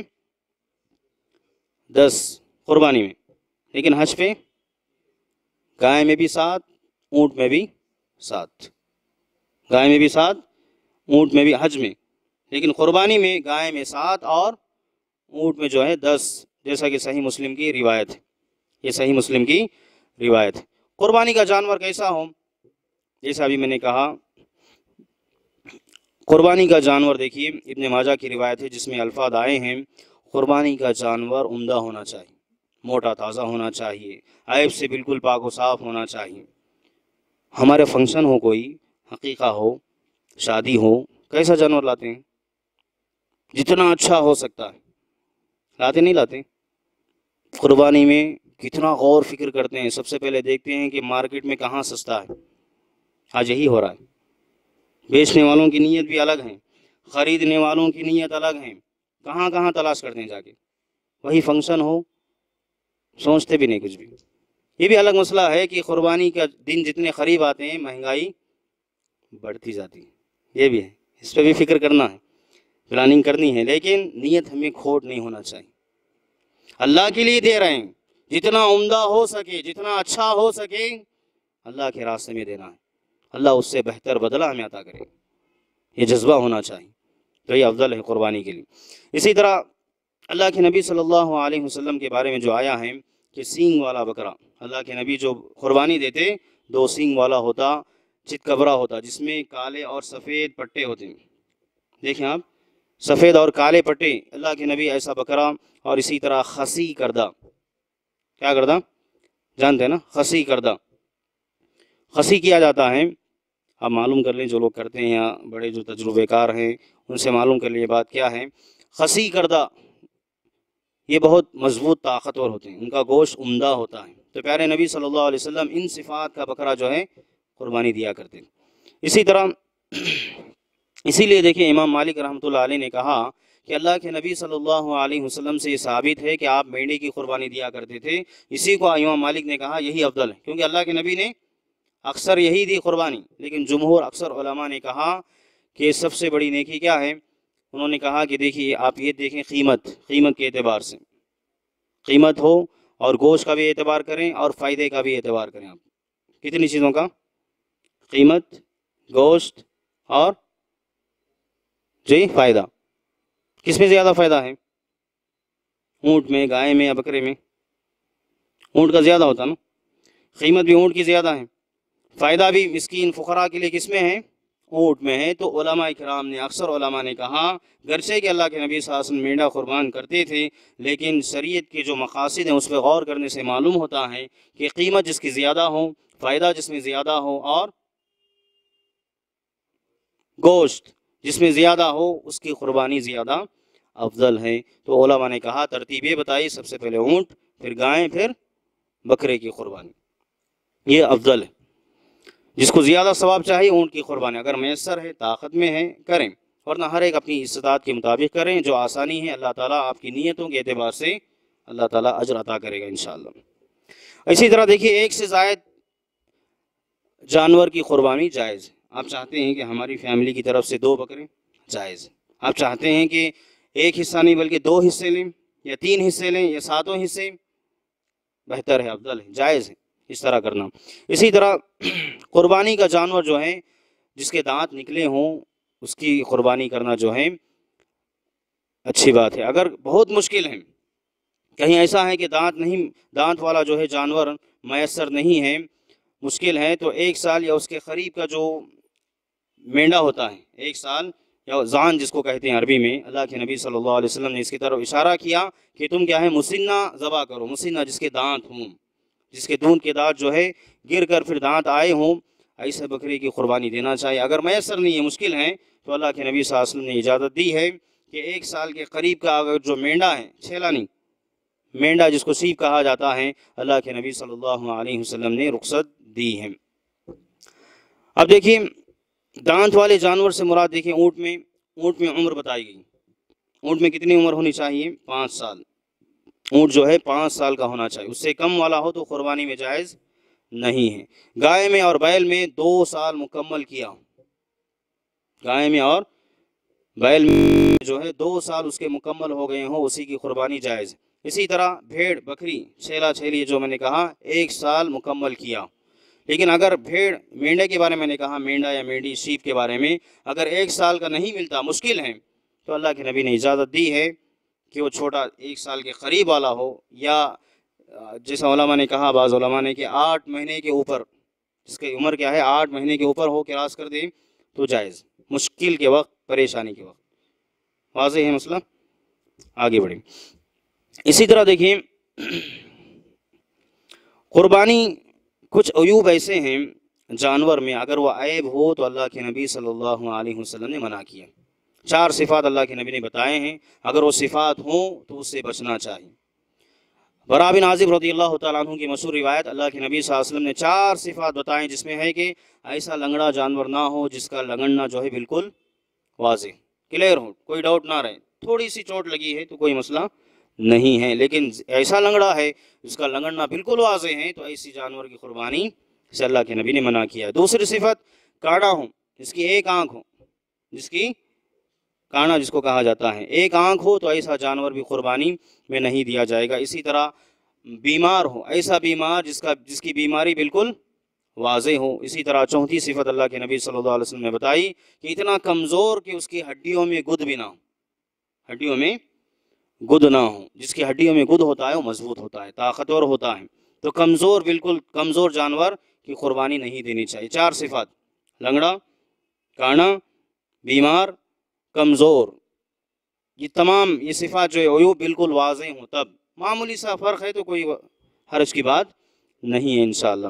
دس قربانی میں، لیکن حج پہ گائے میں بھی سات، اونٹ میں بھی سات، گائے میں بھی سات، اونٹ میں بھی، حج میں، لیکن قربانی میں گائے میں سات اور اونٹ میں جو ہے دس، جیسا کہ صحیح مسلم کی روایت ہے، یہ صحیح مسلم کی روایت ہے۔ قربانی کا جانور کیسا ہو؟ جیسا ابھی میں نے کہا، قربانی کا جانور دیکھیے ابن ماجہ کی روایت ہے جس میں الفاظ آئے ہیں، قربانی کا جانور عمدہ ہونا چاہیے، موٹا تازہ ہونا چاہیے، عیب سے بالکل پاک و صاف ہونا چاہیے۔ ہمارے فنکشن ہو، کوئی عقیقہ ہو، شادی ہو، کیسا جانور لاتے ہیں؟ جتنا اچھا ہو سکتا ہے لاتے، نہیں لاتے؟ قربانی میں کتنا غور فکر کرتے ہیں، سب سے پہلے دیکھتے ہیں کہ مارکیٹ میں کہاں سستا ہے، آج یہی ہو رہا ہے۔ بیچنے والوں کی نیت بھی الگ ہے، خریدنے والوں کی نیت الگ ہے، کہاں کہاں تلاش کرتے ہیں جا کے، وہی فنکشن ہو سوچتے بھی نہیں کچھ بھی۔ یہ بھی الگ مسئلہ ہے کہ قربانی کا دن جتنے قریب آتے ہیں مہنگائی بڑھتی جاتی ہے، یہ بھی ہے، اس پہ بھی فکر کرنا ہے، پلاننگ کرنی ہے، لیکن نیت ہمیں کھوٹ نہیں ہونا چاہیے۔ اللہ کے لیے دے رہے ہیں، جتنا عمدہ ہو سکے، جتنا اچھا ہو سکے اللہ کے راستے میں دینا ہے، اللہ اس سے بہتر بدلہ ہمیں عطا کرے، یہ جذبہ ہونا چاہیے، تو یہ افضل ہے قربانی کے لیے۔ اسی طرح اللہ کے نبی صلی اللہ علیہ وسلم کے بارے میں جو آیا ہے کہ سینگ والا بکرا، اللہ کے نبی جو قربانی دیتے دو سینگ والا ہوتا، چت کبرا ہوتا، جس میں کالے اور سفید پٹے ہوتے ہیں، دیکھیں آپ، سفید اور کالے پٹے، اللہ کے نبی ایسا بکرا، اور اسی طرح خسی کردہ، کیا کردہ جانتے ہیں نا، خسی کردہ، خسی کیا جاتا ہے، آپ معلوم کر لیں جو لوگ کرتے ہیں یا بڑے جو تجربے کار ہیں ان سے معلوم کر لیں یہ بات کیا ہے۔ خسی کردہ یہ بہت مضبوط طاقتور ہوتے ہیں، ان کا گوشت عمدہ ہوتا ہے، تو پیارے نبی صلی اللہ علیہ وسلم ان صفات کا بکرا جو ہے قربانی دیا کرتے ہیں۔ اسی طرح اسی لیے دیکھیں امام مالک رحمۃ اللہ علیہ نے کہا کہ اللہ کے نبی صلی اللہ علیہ وسلم سے یہ ثابت ہے کہ آپ مینڈے کی قربانی دیا کرتے تھے، اسی کو امام مالک نے کہا یہی افضل ہے، کیونکہ اللہ کے نبی نے اکثر یہی دی قربانی، لیکن جمہور اکثر علماء نے کہا کہ سب سے بڑی نیکی کیا ہے؟ انہوں نے کہا کہ دیکھیے آپ یہ دیکھیں قیمت، قیمت کے اعتبار سے، قیمت ہو اور گوشت کا بھی اعتبار کریں اور فائدے کا بھی اعتبار کریں، آپ کتنی چیزوں کا، قیمت، گوشت اور جی فائدہ، کس میں زیادہ فائدہ ہے؟ اونٹ میں، گائے میں یا بکرے میں؟ اونٹ کا زیادہ ہوتا نا، قیمت بھی اونٹ کی زیادہ ہے، فائدہ بھی مسکین فقراء کے لیے کس میں ہے؟ اونٹ میں ہے۔ تو علماء کرام نے، اکثر علماء نے کہا گرچہ کہ اللہ کے نبی صلی اللہ علیہ وسلم مینڈا قربان کرتے تھے، لیکن شریعت کے جو مقاصد ہیں اس پہ غور کرنے سے معلوم ہوتا ہے کہ قیمت جس کی زیادہ ہو، فائدہ جس میں زیادہ ہو اور گوشت جس میں زیادہ ہو، اس کی قربانی زیادہ افضل ہے۔ تو علماء نے کہا ترتیب یہ بتائی، سب سے پہلے اونٹ، پھر گائیں، پھر بکرے کی قربانی، یہ افضل ہے۔ جس کو زیادہ ثواب چاہیے اونٹ کی قربانی، اگر میسر ہے، طاقت میں ہے، کریں، ورنہ ہر ایک اپنی استطاعت کے مطابق کریں، جو آسانی ہے اللہ تعالیٰ آپ کی نیتوں کے اعتبار سے اللہ تعالیٰ اجر عطا کرے گا انشاءاللہ۔ اسی طرح دیکھیے ایک سے زائد جانور کی قربانی جائز ہے، آپ چاہتے ہیں کہ ہماری فیملی کی طرف سے دو بکرے، جائز ہے۔ آپ چاہتے ہیں کہ ایک حصہ نہیں بلکہ دو حصے لیں یا تین حصے لیں یا ساتوں حصے، بہتر ہے، افضل ہے، جائز ہے اس طرح کرنا۔ اسی طرح قربانی کا جانور جو ہے جس کے دانت نکلے ہوں اس کی قربانی کرنا جو ہے اچھی بات ہے۔ اگر بہت مشکل ہے، کہیں ایسا ہے کہ دانت نہیں دانت والا جو ہے جانور میسر نہیں ہے، مشکل ہے، تو ایک سال یا اس کے قریب کا جو مینڈا ہوتا ہے، ایک سال یا زان جس کو کہتے ہیں عربی میں، اللہ کے نبی صلی اللہ علیہ وسلم نے اس کی طرف اشارہ کیا کہ تم کیا ہے مسنہ ذبح کرو، مسنہ جس کے دانت ہوں، جس کے دونت کے دانت جو ہے گر کر پھر دانت آئے ہوں، ایسے بکری کی قربانی دینا چاہیے۔ اگر میسر نہیں ہے، مشکل ہے، تو اللہ کے نبی صلی اللہ علیہ وسلم نے اجازت دی ہے کہ ایک سال کے قریب کا اگر جو مینڈا ہے، چھیلا نہیں، مینڈا جس کو سیپ کہا جاتا ہے، اللہ کے نبی صلی اللہ علیہ وسلم نے رخصت دی ہے۔ اب دیکھیے دانت والے جانور سے مراد دیکھیں اونٹ میں اونٹ میں عمر بتائی گئی، اونٹ میں کتنی عمر ہونی چاہیے؟ پانچ سال، اونٹ جو ہے پانچ سال کا ہونا چاہیے، اس سے کم والا ہو تو قربانی میں جائز نہیں ہے۔ گائے میں اور بیل میں دو سال مکمل کیا، گائے میں اور بیل میں جو ہے دو سال اس کے مکمل ہو گئے ہوں، اسی کی قربانی جائز۔ اسی طرح بھیڑ بکری چھیلا چھیلی جو میں نے کہا ایک سال مکمل کیا، لیکن اگر بھیڑ مینڈے کے بارے میں نے کہا، مینڈا یا مینڈی شیپ کے بارے میں اگر ایک سال کا نہیں ملتا، مشکل ہے، تو اللہ کے نبی نے اجازت دی ہے کہ وہ چھوٹا ایک سال کے قریب والا ہو، یا جیسا علماء نے کہا، بعض علماء نے کہ آٹھ مہینے کے اوپر، جس کی عمر کیا ہے آٹھ مہینے کے اوپر ہو کراس کر دیں تو جائز، مشکل کے وقت، پریشانی کے وقت۔ واضح ہے مسئلہ؟ آگے بڑھیں۔ اسی طرح دیکھیں قربانی کچھ عیوب ایسے ہیں جانور میں، اگر وہ عیب ہو تو اللہ کے نبی صلی اللہ علیہ وسلم نے منع کیا۔ چار صفات اللہ کے نبی نے بتائے ہیں، اگر وہ صفات ہوں تو اس سے بچنا چاہیے۔ براء بن عازب رضی اللہ تعالیٰ عنہ کی مشہور روایت، اللہ کے نبی صلی اللہ علیہ وسلم نے چار صفات بتائیں، جس میں ہے کہ ایسا لنگڑا جانور نہ ہو جس کا لنگڑنا جو ہے بالکل واضح کلیئر ہو، کوئی ڈاؤٹ نہ رہے، تھوڑی سی چوٹ لگی ہے تو کوئی مسئلہ نہیں ہے، لیکن ایسا لنگڑا ہے جس کا لنگڑنا بالکل واضح ہے تو ایسی جانور کی قربانی سے اللہ کے نبی نے منع کیا۔ دوسری صفت کاڑا ہو، جس کی ایک آنکھ ہو، جس کی کانا جس کو کہا جاتا ہے ایک آنکھ ہو، تو ایسا جانور بھی قربانی میں نہیں دیا جائے گا۔ اسی طرح بیمار ہو، ایسا بیمار جس کا جس کی بیماری بالکل واضح ہو۔ اسی طرح چوتھی صفت اللہ کے نبی صلی اللہ علیہ وسلم نے بتائی کہ اتنا کمزور کہ اس کی ہڈیوں میں گد بھی نہ ہو، ہڈیوں میں گد نہ ہو، جس کی ہڈیوں میں گد ہوتا ہے وہ مضبوط ہوتا ہے، طاقتور ہوتا ہے، تو کمزور بالکل کمزور جانور کی قربانی نہیں دینی چاہیے۔ چار صفات، لنگڑا، کانا، بیمار، کمزور، یہ تمام یہ صفات جو ہے عیوب بالکل واضح ہوں، تب معمولی سا فرق ہے تو کوئی حرج کی بات نہیں ہے انشاءاللہ۔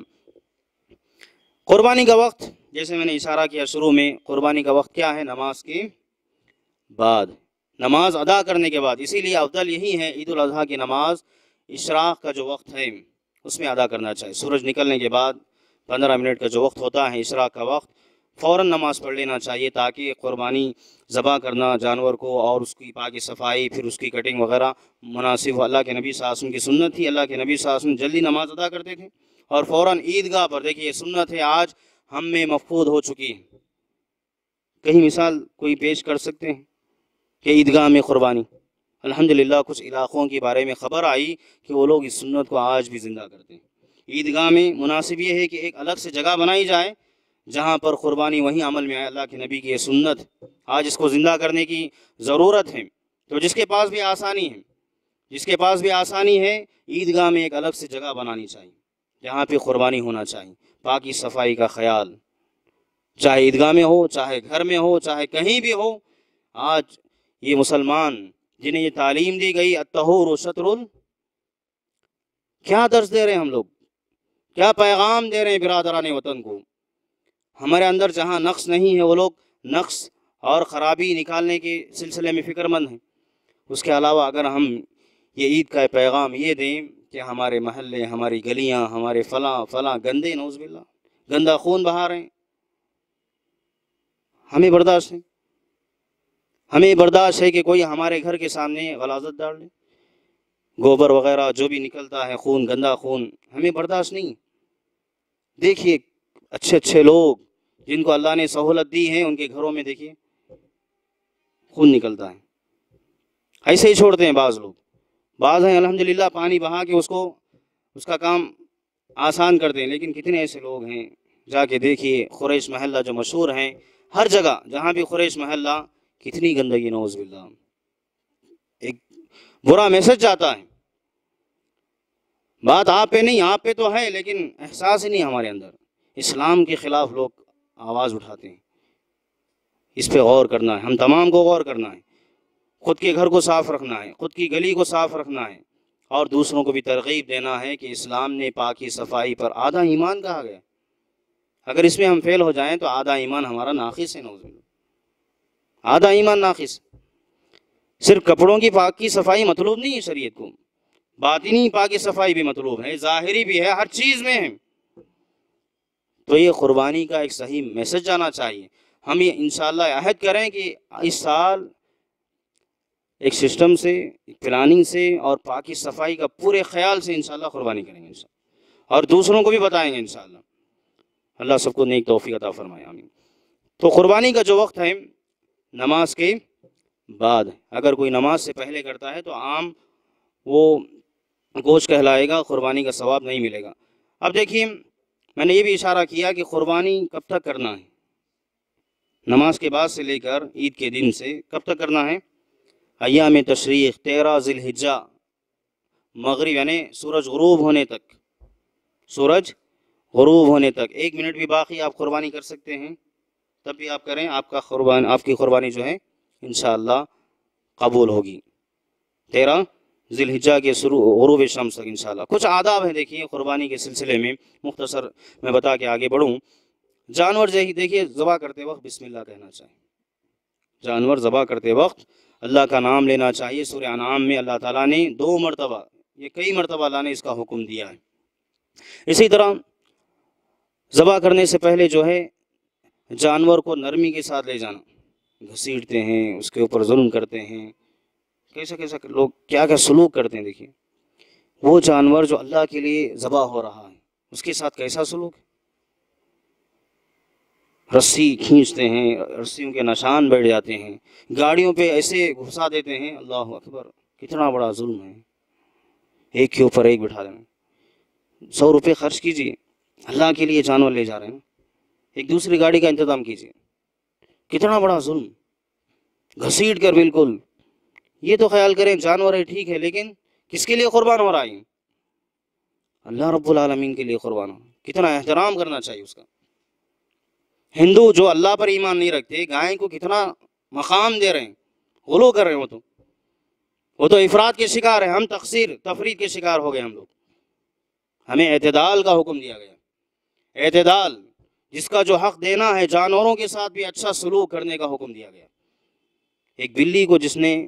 قربانی کا وقت جیسے میں نے اشارہ کیا شروع میں، قربانی کا وقت کیا ہے؟ نماز کے بعد، نماز ادا کرنے کے بعد، اسی لیے افضل یہی ہے عید الاضحیٰ کی نماز اشراق کا جو وقت ہے اس میں ادا کرنا چاہیے۔ سورج نکلنے کے بعد پندرہ منٹ کا جو وقت ہوتا ہے اشراق کا وقت، فوراً نماز پڑھ لینا چاہیے، تاکہ قربانی ذبح کرنا جانور کو اور اس کی پاکی صفائی، پھر اس کی کٹنگ وغیرہ مناسب ہو۔ اللہ کے نبی صلی اللہ علیہ وسلم کی سنت تھی، اللہ کے نبی صلی اللہ علیہ وسلم جلدی نماز ادا کرتے تھے اور فوراً عیدگاہ پر، دیکھیے یہ سنت ہے آج ہم میں مفقود ہو چکی ہے۔ کہیں مثال کوئی پیش کر سکتے ہیں کہ عیدگاہ میں قربانی؟ الحمدللہ کچھ علاقوں کے بارے میں خبر آئی کہ وہ لوگ اس سنت کو آج بھی زندہ کرتے ہیں۔ عیدگاہ میں مناسب یہ ہے کہ ایک الگ سے جگہ بنائی جائے جہاں پر قربانی وہیں عمل میں آئے، اللہ کے نبی کی یہ سنت آج اس کو زندہ کرنے کی ضرورت ہے۔ تو جس کے پاس بھی آسانی ہے جس کے پاس بھی آسانی ہے عیدگاہ میں ایک الگ سے جگہ بنانی چاہیے جہاں پہ قربانی ہونا چاہیے، پاکی صفائی کا خیال، چاہے عیدگاہ میں ہو، چاہے گھر میں ہو، چاہے کہیں بھی ہو۔ آج یہ مسلمان جنہیں یہ تعلیم دی گئی الطہور شطر ال، کیا درس دے رہے ہیں ہم لوگ، کیا پیغام دے رہے ہیں برادران وطن کو؟ ہمارے اندر جہاں نقص نہیں ہے وہ لوگ نقص اور خرابی نکالنے کے سلسلے میں فکر مند ہیں۔ اس کے علاوہ اگر ہم یہ عید کا پیغام یہ دیں کہ ہمارے محلے، ہماری گلیاں، ہمارے فلاں فلاں گندے، نعوذ باللہ گندا خون بہا رہے ہیں، ہمیں برداشت ہے ہمیں برداشت ہے کہ کوئی ہمارے گھر کے سامنے غلاظت ڈال لے، گوبر وغیرہ جو بھی نکلتا ہے خون، گندا خون، ہمیں برداشت نہیں۔ دیکھیے اچھے اچھے لوگ جن کو اللہ نے سہولت دی ہے ان کے گھروں میں دیکھیے خون نکلتا ہے، ایسے ہی چھوڑتے ہیں بعض لوگ، بعض ہیں الحمدللہ پانی بہا کے اس کو اس کا کام آسان کرتے ہیں، لیکن کتنے ایسے لوگ ہیں جا کے دیکھیے قریش محلہ جو مشہور ہیں، ہر جگہ جہاں بھی قریش محلہ، کتنی گندگی، نعوذ باللہ، ایک برا میسج جاتا ہے۔ بات آپ پہ نہیں، آپ پہ تو ہے لیکن احساس ہی نہیں ہمارے اندر۔ اسلام کے خلاف لوگ آواز اٹھاتے ہیں، اس پہ غور کرنا ہے، ہم تمام کو غور کرنا ہے، خود کے گھر کو صاف رکھنا ہے، خود کی گلی کو صاف رکھنا ہے، اور دوسروں کو بھی ترغیب دینا ہے کہ اسلام نے پاکی صفائی پر آدھا ایمان کہا گیا، اگر اس میں ہم فیل ہو جائیں تو آدھا ایمان ہمارا ناقص ہے، نعوذ باللہ، آدھا ایمان ناقص۔ صرف کپڑوں کی پاکی صفائی مطلوب نہیں ہے شریعت کو، باطنی پاکی صفائی بھی مطلوب ہے، ظاہری بھی ہے، ہر چیز میں ہے۔ تو یہ قربانی کا ایک صحیح میسج جانا چاہیے۔ ہم یہ انشاءاللہ عہد کریں کہ اس سال ایک سسٹم سے، ایک پلاننگ سے اور پاکی صفائی کا پورے خیال سے انشاءاللہ قربانی کریں گے انشاءاللہ، اور دوسروں کو بھی بتائیں گے انشاءاللہ۔ اللہ سب کو نیک توفیق عطا فرمائے، آمین۔ تو قربانی کا جو وقت ہے نماز کے بعد، اگر کوئی نماز سے پہلے کرتا ہے تو عام وہ گوشت کہلائے گا، قربانی کا ثواب نہیں ملے گا۔ اب دیکھیے، میں نے یہ بھی اشارہ کیا کہ قربانی کب تک کرنا ہے، نماز کے بعد سے لے کر عید کے دن سے کب تک کرنا ہے؟ ایام تشریق، تیرہ ذی الحجہ، مغرب یعنی سورج غروب ہونے تک، سورج غروب ہونے تک ایک منٹ بھی باقی آپ قربانی کر سکتے ہیں، تب بھی آپ کریں، آپ کا قربان آپ کی قربانی جو ہے انشاءاللہ قبول ہوگی، تیرہ ذی الحجہ کے شروع غروب شمس تک انشاءاللہ۔ کچھ آداب ہیں دیکھیے قربانی کے سلسلے میں، مختصر میں بتا کے آگے بڑھوں۔ جانور دیکھیے ذبح کرتے وقت بسم اللہ کہنا چاہیے، جانور ذبح کرتے وقت اللہ کا نام لینا چاہیے۔ سورہ انعام میں اللہ تعالیٰ نے دو مرتبہ، یہ کئی مرتبہ اللہ نے اس کا حکم دیا ہے۔ اسی طرح ذبح کرنے سے پہلے جو ہے جانور کو نرمی کے ساتھ لے جانا، گھسیٹتے ہیں، اس کے اوپر ظلم کرتے ہیں، کیسا کیسا لوگ کیا کیا سلوک کرتے ہیں۔ دیکھیے وہ جانور جو اللہ کے لیے ذبح ہو رہا ہے اس کے ساتھ کیسا سلوک ہے، رسی کھینچتے ہیں، رسیوں کے نشان بیٹھ جاتے ہیں، گاڑیوں پہ ایسے گھسا دیتے ہیں، اللہ اکبر، کتنا بڑا ظلم ہے، ایک کے اوپر ایک بٹھا دینا۔ سو روپے خرچ کیجیے، اللہ کے لیے جانور لے جا رہے ہیں، ایک دوسری گاڑی کا انتظام کیجیے، کتنا بڑا ظلم، گھسیٹ کر بالکل۔ یہ تو خیال کریں جانور ہے ٹھیک ہے، لیکن کس کے لیے قربان ہو رہا ہے؟ اللہ رب العالمین کے لیے قربان ہو، کتنا احترام کرنا چاہیے اس کا۔ ہندو جو اللہ پر ایمان نہیں رکھتے، گائے کو کتنا مقام دے رہے ہیں، غلو کر رہے ہیں، وہ تو وہ تو افراد کے شکار ہیں، ہم تقصیر تفرید کے شکار ہو گئے ہم لوگ۔ ہمیں اعتدال کا حکم دیا گیا، اعتدال، جس کا جو حق دینا ہے، جانوروں کے ساتھ بھی اچھا سلوک کرنے کا حکم دیا گیا۔ ایک بلی کو جس نے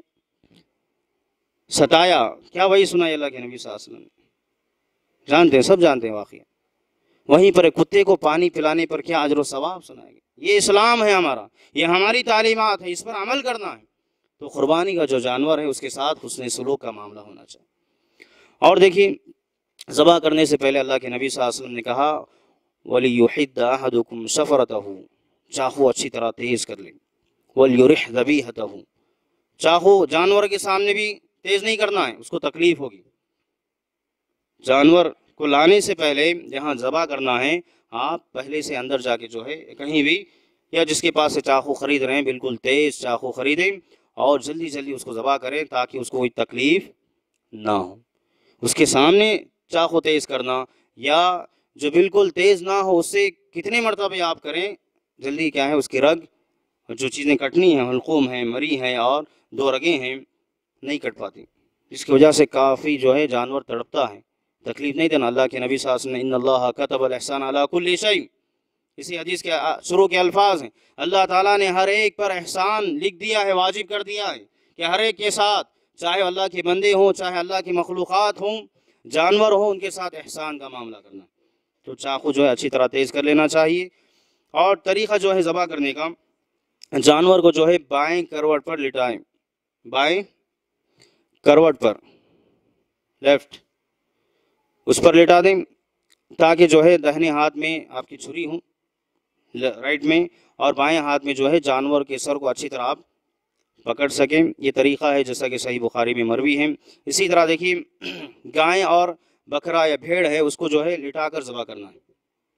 ستایا، کیا وہی سنائی اللہ کے نبی صلی اللہ علیہ وسلم، جانتے ہیں، سب جانتے ہیں واقعہ۔ وہیں پر ایک کتے کو پانی پلانے پر کیا اجر و ثواب سنائے گا۔ یہ اسلام ہے ہمارا، یہ ہماری تعلیمات ہے، اس پر عمل کرنا ہے۔ تو قربانی کا جو جانور ہے اس کے ساتھ حسن سلوک کا معاملہ ہونا چاہیے۔ اور دیکھیے ذبح کرنے سے پہلے اللہ کے نبی صلی اللہ علیہ وسلم نے کہا وَلِيُحِدَّ أَحَدُكُمْ شَفْرَتَهُ، چاقو اچھی طرح تیز کر لیں، وَلْيُرِحْ ذَبِيحَتَهُ، چاقو جانور کے سامنے بھی تیز نہیں کرنا ہے، اس کو تکلیف ہوگی۔ جانور کو لانے سے پہلے جہاں ذبح کرنا ہے، آپ پہلے سے اندر جا کے جو ہے کہیں بھی، یا جس کے پاس سے چاقو خرید رہے ہیں بالکل تیز چاقو خریدیں اور جلدی جلدی اس کو ذبح کریں تاکہ اس کو کوئی تکلیف نہ ہو۔ اس کے سامنے چاقو تیز کرنا یا جو بالکل تیز نہ ہو، اس سے کتنے مرتبہ آپ کریں، جلدی کیا ہے اس کی رگ جو چیزیں کٹنی ہیں، حلقوم ہیں، مری ہیں اور دو رگیں ہیں، نہیں کٹ پاتی، جس کی وجہ سے کافی جو ہے جانور تڑپتا ہے۔ تکلیف نہیں دینا۔ اللہ کے نبی صلی اللہ علیہ وسلم نے ان اللہ کتب الاحسان علی کل شیء، اسی حدیث کے شروع کے الفاظ ہیں، اللہ تعالیٰ نے ہر ایک پر احسان لکھ دیا ہے، واجب کر دیا ہے کہ ہر ایک کے ساتھ، چاہے اللہ کے بندے ہوں، چاہے اللہ کی مخلوقات ہوں، جانور ہوں، ان کے ساتھ احسان کا معاملہ کرنا۔ تو چاقو جو ہے اچھی طرح تیز کر لینا چاہیے۔ اور طریقہ جو ہے ذبح کرنے کا، جانور کو جو ہے بائیں کروٹ پر لٹائیں، بائیں کروٹ پر، لیفٹ، اس پر لٹا دیں تاکہ جو ہے دہنے ہاتھ میں آپ کی چھری ہوں، رائٹ میں، اور بائیں ہاتھ میں جو ہے جانور کے سر کو اچھی طرح آپ پکڑ سکیں۔ یہ طریقہ ہے جیسا کہ صحیح بخاری میں مروی ہے۔ اسی طرح دیکھیے گائے اور بکرا یا بھیڑ ہے، اس کو جو ہے لٹا کر ذبح کرنا ہے،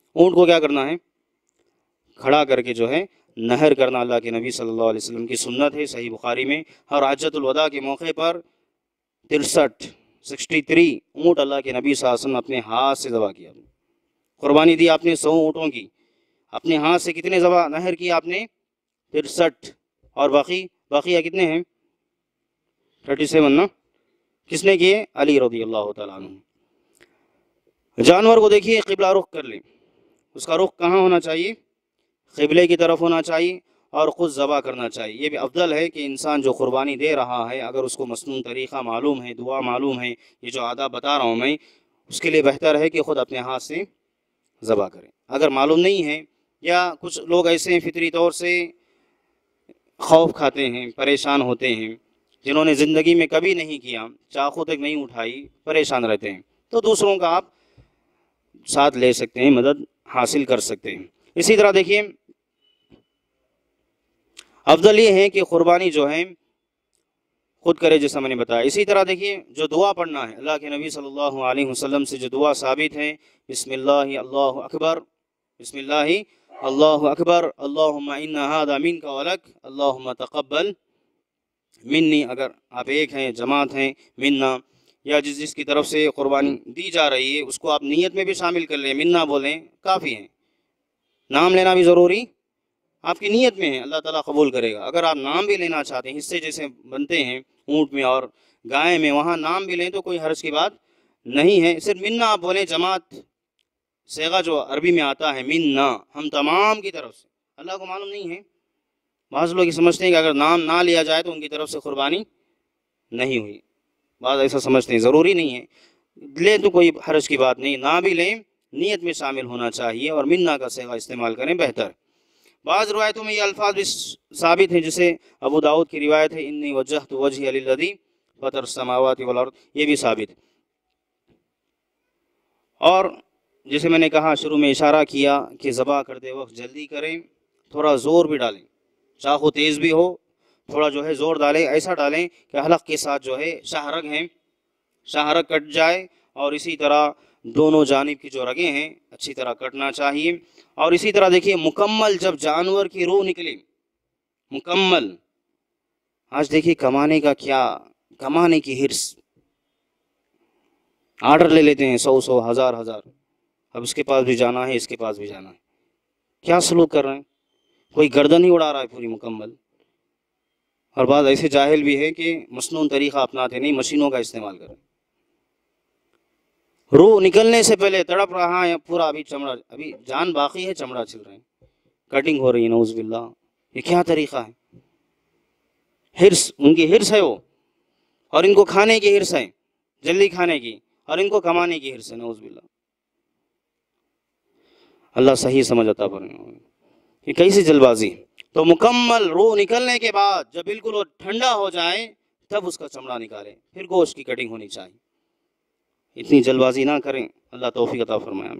اونٹ کو کیا کرنا ہے؟ کھڑا کر کے جو ہے نہر کرنا اللہ کے نبی صلی اللہ علیہ وسلم کی سنت ہے، صحیح بخاری میں۔ اور حجۃ الوداع کے موقع پر ترسٹھ سکسٹی تھری اونٹ اللہ کے نبی صلی اللہ علیہ وسلم اپنے ہاتھ سے ذبح کیا، قربانی دی آپ نے سو اونٹوں کی، اپنے ہاتھ سے کتنے ذبح نہر کی آپ نے؟ ترسٹھ، اور باقی باقی کتنے ہیں؟ تھرٹی سیون نا؟ کس نے کیے؟ علی رضی اللہ تعالیٰ عنہ۔ جانور کو دیکھیے قبلہ رخ کر لیں، اس کا رخ کہاں ہونا چاہیے؟ قبلے کی طرف ہونا چاہیے، اور خود ذبح کرنا چاہیے۔ یہ بھی افضل ہے کہ انسان جو قربانی دے رہا ہے اگر اس کو مسنون طریقہ معلوم ہے، دعا معلوم ہے، یہ جو آداب بتا رہا ہوں میں، اس کے لیے بہتر ہے کہ خود اپنے ہاتھ سے ذبح کریں۔ اگر معلوم نہیں ہے، یا کچھ لوگ ایسے ہیں فطری طور سے خوف کھاتے ہیں، پریشان ہوتے ہیں، جنہوں نے زندگی میں کبھی نہیں کیا، چاقو تک نہیں اٹھائی، پریشان رہتے ہیں، تو دوسروں کا آپ ساتھ لے سکتے ہیں، مدد حاصل کر سکتے ہیں۔ اسی طرح دیکھیے افضل یہ ہے کہ قربانی جو ہے خود کرے، جیسا میں نے بتایا۔ اسی طرح دیکھیے جو دعا پڑھنا ہے، اللہ کے نبی صلی اللہ علیہ وسلم سے جو دعا ثابت ہے، بسم اللہ اللہ اکبر، بسم اللہ اللہ اکبر، اللہم ان ھذا منک ولک، اللہم تقبل منی، اگر آپ ایک ہیں، جماعت ہیں، منا، یا جس جس کی طرف سے قربانی دی جا رہی ہے اس کو آپ نیت میں بھی شامل کر لیں، منا بولیں کافی ہے، نام لینا بھی ضروری آپ کی نیت میں ہے، اللہ تعالیٰ قبول کرے گا۔ اگر آپ نام بھی لینا چاہتے ہیں، حصے جیسے بنتے ہیں اونٹ میں اور گائے میں، وہاں نام بھی لیں تو کوئی حرج کی بات نہیں ہے، صرف منا آپ بولیں۔ جماعت صیغہ جو عربی میں آتا ہے منا، ہم تمام کی طرف سے، اللہ کو معلوم نہیں ہے، بعض لوگ یہ سمجھتے ہیں کہ اگر نام نہ لیا جائے تو ان کی طرف سے قربانی نہیں ہوئی، بعض ایسا سمجھتے ہیں، ضروری نہیں ہے، لے تو کوئی حرج کی بات نہیں، نہ بھی لیں، نیت میں شامل ہونا چاہیے، اور منا کا صیغہ استعمال کریں بہتر۔ بعض روایتوں میں یہ الفاظ بھی ثابت ہیں، جسے ابو داؤد کی روایت ہے، انی وجہت وجہی للذی فطر السماوات والارض، یہ بھی ثابت ہے۔ اور جیسے میں نے کہا شروع میں اشارہ کیا کہ ذبح کرتے وقت جلدی کریں، تھوڑا زور بھی ڈالیں، چاقو تیز بھی ہو، تھوڑا جو ہے زور ڈالیں، ایسا ڈالیں کہ حلق کے ساتھ جو ہے شاہرگ ہیں، شاہرگ کٹ جائے، اور اسی طرح دونوں جانب کی جو رگیں ہیں اچھی طرح کٹنا چاہیے۔ اور اسی طرح دیکھیے مکمل جب جانور کی روح نکلے، مکمل، آج دیکھیے کمانے کا کیا، کمانے کی ہرس، آرڈر لے لیتے ہیں سو سو ہزار ہزار، اب اس کے پاس بھی جانا ہے، اس کے پاس بھی جانا ہے، کیا سلوک کر رہے ہیں؟ کوئی گردن ہی اڑا رہا ہے پوری مکمل، اور بعض ایسے جاہل بھی ہے کہ مسنون طریقہ اپناتے نہیں، مشینوں کا استعمال کریں۔ روح نکلنے سے پہلے تڑپ رہا ہے پورا، ابھی چمڑا، ابھی جان باقی ہے، چمڑا چل رہے ہیں، کٹنگ ہو رہی ہے، نعوذ باللہ، یہ کیا طریقہ ہے؟ ہرس، ان کی ہرس ہے وہ، اور ان کو کھانے کی ہرس ہے، جلدی کھانے کی، اور ان کو کمانے کی ہرس ہے، نعوذ باللہ۔ اللہ صحیح سمجھ عطا فرمائے، یہ کیسی جلد بازی؟ تو مکمل روح نکلنے کے بعد جب بالکل وہ ٹھنڈا ہو جائے تب اس کا چمڑا نکالیں، پھر گوشت کی کٹنگ ہونی چاہیے، اتنی جلد بازی نہ کریں، اللہ توفیق عطا فرمائے۔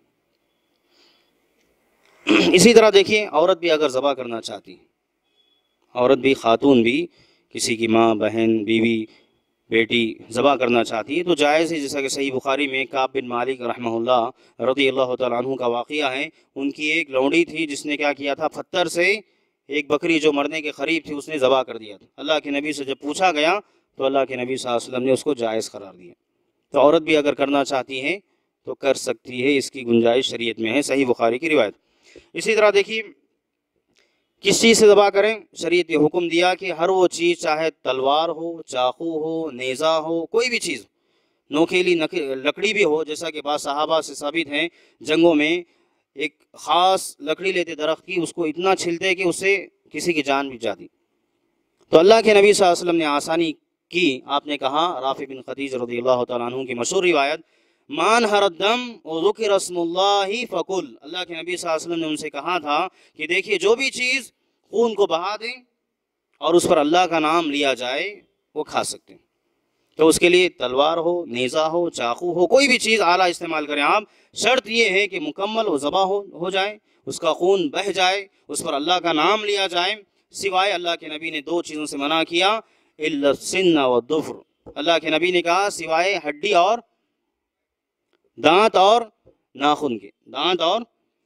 اسی طرح دیکھیے عورت بھی اگر ذبح کرنا چاہتی، عورت بھی، خاتون بھی، کسی کی ماں، بہن، بیوی، بیٹی ذبح کرنا چاہتی ہے تو جائز ہے، جیسا کہ صحیح بخاری میں کعب بن مالک رحمہ اللہ رضی اللہ تعالیٰ عنہ کا واقعہ ہے، ان کی ایک لونڈی تھی جس نے کیا کیا تھا، پتھر سے ایک بکری جو مرنے کے قریب تھی اس نے ذبح کر دیا تھا۔ اللہ کے نبی سے جب پوچھا گیا تو اللہ کے نبی صلی اللہ علیہ وسلم نے اس کو جائز قرار دیا۔ تو عورت بھی اگر کرنا چاہتی ہے تو کر سکتی ہے، اس کی گنجائش شریعت میں ہے، صحیح بخاری کی روایت۔ اسی طرح دیکھیے کس چیز سے ذبح کریں، شریعت یہ حکم دیا کہ ہر وہ چیز، چاہے تلوار ہو، چاقو ہو، نیزہ ہو، کوئی بھی چیز، نوکیلی لکڑی بھی ہو، جیسا کہ بعض صحابہ سے ثابت ہیں، جنگوں میں ایک خاص لکڑی لیتے درخت کی، اس کو اتنا چھلتے کہ اس سے کسی کی جان بھی جاتی۔ تو اللہ کے نبی صلی اللہ علیہ وسلم نے آسانی کی، آپ نے کہا، رافع بن خدیج رضی اللہ تعالیٰ عنہ کی مشہور روایت، مان ہر الدم وذکر اسم اللہ فکل، اللہ کے نبی صلی اللہ علیہ وسلم نے ان سے کہا تھا کہ دیکھیے جو بھی چیز خون کو بہا دیں اور اس پر اللہ کا نام لیا جائے وہ کھا سکتے ہیں۔ تو اس کے لیے تلوار ہو، نیزہ ہو، چاقو ہو، کوئی بھی چیز اعلیٰ استعمال کریں آپ، شرط یہ ہے کہ مکمل وہ ذبح ہو ہو جائے، اس کا خون بہہ جائے، اس پر اللہ کا نام لیا جائے، سوائے اللہ کے نبی نے دو چیزوں سے منع کیا، الا السن والظفر، اللہ کے نبی نے کہا سوائے ہڈی اور دانت اور ناخن کے، دانت اور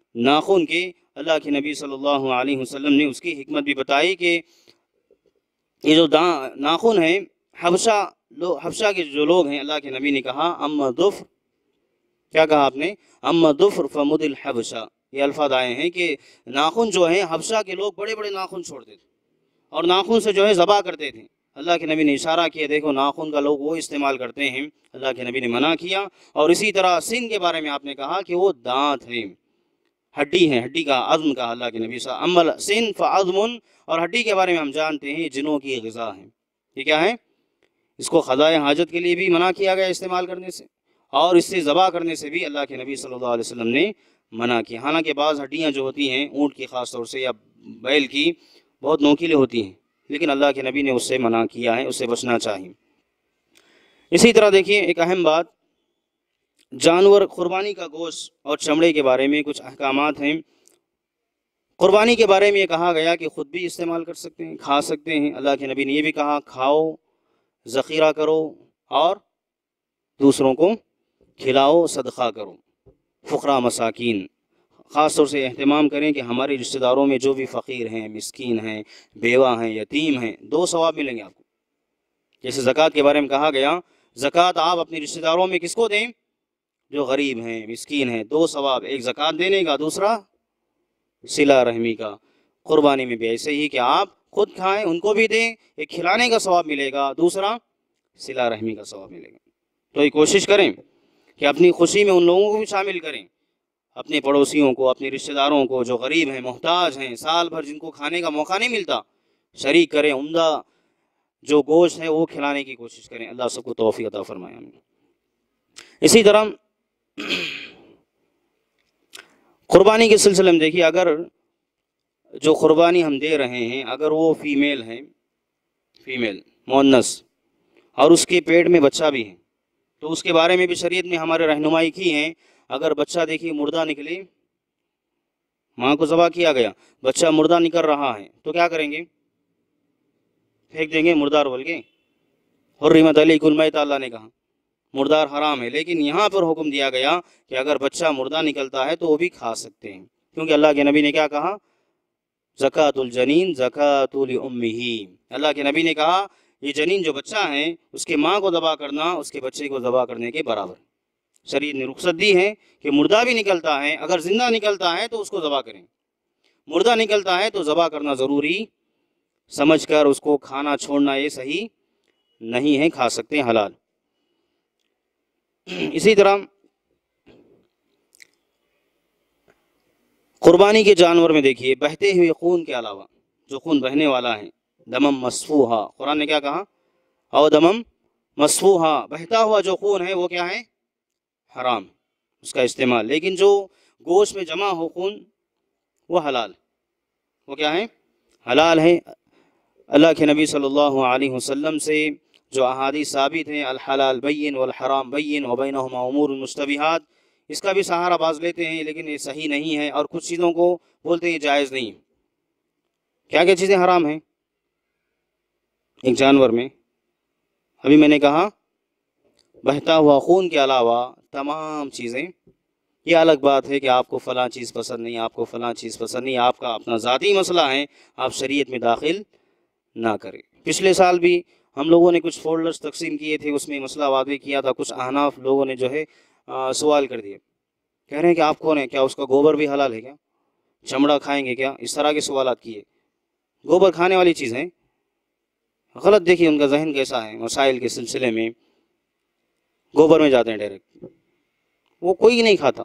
ناخن کے اللہ کے نبی صلی اللہ علیہ وسلم نے اس کی حکمت بھی بتائی کہ یہ جو ناخن ہیں حبشہ لو حبشہ کے جو لوگ ہیں، اللہ کے نبی نے کہا اما ظفر، کیا کہا آپ نے؟ اما ظفر فمد الحبشہ، یہ الفاظ آئے ہیں کہ ناخن جو ہیں حبشہ کے لوگ بڑے بڑے ناخن چھوڑتے تھے اور ناخن سے جو ہے ذبح کرتے تھے۔ اللہ کے نبی نے اشارہ کیا، دیکھو ناخن کا لوگ وہ استعمال کرتے ہیں، اللہ کے نبی نے منع کیا۔ اور اسی طرح سن کے بارے میں آپ نے کہا کہ وہ دانت ہیں، ہڈی ہیں، ہڈی کا عظم کہا اللہ کے نبی صلی اللہ علیہ وسلم، اما سن فعظم، اور ہڈی کے بارے میں ہم جانتے ہیں جنوں کی غذا ہے، یہ کیا ہے؟ اس کو قضائے حاجت کے لیے بھی منع کیا گیا استعمال کرنے سے، اور اس سے ذبح کرنے سے بھی اللہ کے نبی صلی اللہ علیہ وسلم نے منع کیا۔ حالانکہ بعض ہڈیاں جو ہوتی ہیں اونٹ کی خاص طور سے یا بیل کی بہت نوکیلے ہوتی ہیں، لیکن اللہ کے نبی نے اس سے منع کیا ہے، اس سے بچنا چاہیے۔ اسی طرح دیکھیے ایک اہم بات، جانور قربانی کا گوشت اور چمڑے کے بارے میں کچھ احکامات ہیں۔ قربانی کے بارے میں یہ کہا گیا کہ خود بھی استعمال کر سکتے ہیں، کھا سکتے ہیں۔ اللہ کے نبی نے یہ بھی کہا کھاؤ، ذخیرہ کرو اور دوسروں کو کھلاؤ، صدقہ کرو، فقراء مساکین خاص طور سے اہتمام کریں کہ ہمارے رشتہ داروں میں جو بھی فقیر ہیں، مسکین ہیں، بیوہ ہیں، یتیم ہیں، دو ثواب ملیں گے آپ کو۔ جیسے زکوٰۃ کے بارے میں کہا گیا، زکوٰۃ آپ اپنے رشتہ داروں میں کس کو دیں؟ جو غریب ہیں، مسکین ہیں، دو ثواب، ایک زکوٰۃ دینے کا، دوسرا صلہ رحمی کا۔ قربانی میں بھی ایسے ہی کہ آپ خود کھائیں، ان کو بھی دیں، ایک کھلانے کا ثواب ملے گا، دوسرا صلہ رحمی کا ثواب ملے گا۔ تو یہ کوشش کریں کہ اپنی خوشی میں ان لوگوں کو بھی شامل کریں، اپنے پڑوسیوں کو، اپنے رشتہ داروں کو جو غریب ہیں، محتاج ہیں، سال بھر جن کو کھانے کا موقع نہیں ملتا، شریک کریں، عمدہ جو گوشت ہے وہ کھلانے کی کوشش کریں۔ اللہ سب کو توفیق عطا فرمائے۔ اسی طرح قربانی کے سلسلے میں دیکھیے، اگر جو قربانی ہم دے رہے ہیں اگر وہ فیمیل ہے، فیمیل مؤنث، اور اس کے پیٹ میں بچہ بھی ہے، تو اس کے بارے میں بھی شریعت نے ہمارے رہنمائی کی ہے۔ اگر بچہ دیکھیے مردہ نکلے، ماں کو ذبح کیا گیا، بچہ مردہ نکل رہا ہے، تو کیا کریں گے؟ پھینک دیں گے مردار بول کے؟ حرمت علیکم المیتۃ، اللہ نے کہا مردار حرام ہے، لیکن یہاں پر حکم دیا گیا کہ اگر بچہ مردہ نکلتا ہے تو وہ بھی کھا سکتے ہیں، کیونکہ اللہ کے نبی نے کیا کہا؟ زکوٰۃ الجنین زکوٰۃ لأمہ، اللہ کے نبی نے کہا یہ جنین جو بچہ ہے اس کے ماں کو ذبح کرنا اس کے بچے کو ذبح کرنے کے برابر۔ شریعت نے رخصت دی ہے کہ مردہ بھی نکلتا ہے، اگر زندہ نکلتا ہے تو اس کو ذبح کریں، مردہ نکلتا ہے تو ذبح کرنا ضروری سمجھ کر اس کو کھانا چھوڑنا یہ صحیح نہیں ہے، کھا سکتے ہیں، حلال۔ اسی طرح قربانی کے جانور میں دیکھیے بہتے ہوئے خون کے علاوہ جو خون بہنے والا ہے، دمم مسفوحا، قرآن نے کیا کہا؟ او دمم مسفوحا، بہتا ہوا جو خون ہے وہ کیا ہے؟ حرام اس کا استعمال، لیکن جو گوشت میں جمع ہو خون وہ حلال، وہ کیا ہے؟ حلال ہے۔ اللہ کے نبی صلی اللہ علیہ وسلم سے جو احادیث ثابت ہیں، الحلال بین والحرام بین وبینہما امور مشتبہات، اس کا بھی سہارا باز لیتے ہیں، لیکن یہ صحیح نہیں ہے، اور کچھ چیزوں کو بولتے ہیں جائز نہیں۔ کیا کیا چیزیں حرام ہیں ایک جانور میں؟ ابھی میں نے کہا بہتا ہوا خون کے علاوہ تمام چیزیں، یہ الگ بات ہے کہ آپ کو فلاں چیز پسند نہیں، آپ کو فلاں چیز پسند نہیں، آپ کا اپنا ذاتی مسئلہ ہے، آپ شریعت میں داخل نہ کریں۔ پچھلے سال بھی ہم لوگوں نے کچھ فولڈرز تقسیم کیے تھے، اس میں مسئلہ واضح کیا تھا، کچھ احناف لوگوں نے جو ہے سوال کر دیا، کہہ رہے ہیں کہ آپ کون ہیں، کیا اس کا گوبر بھی حلال ہے کیا؟ چمڑا کھائیں گے کیا؟ اس طرح کے سوالات کیے۔ گوبر کھانے والی چیز ہے، غلط دیکھیے ان کا ذہن کیسا ہے، مسائل کے سلسلے میں گوبر میں جاتے ہیں ڈائریکٹ، وہ کوئی نہیں کھاتا،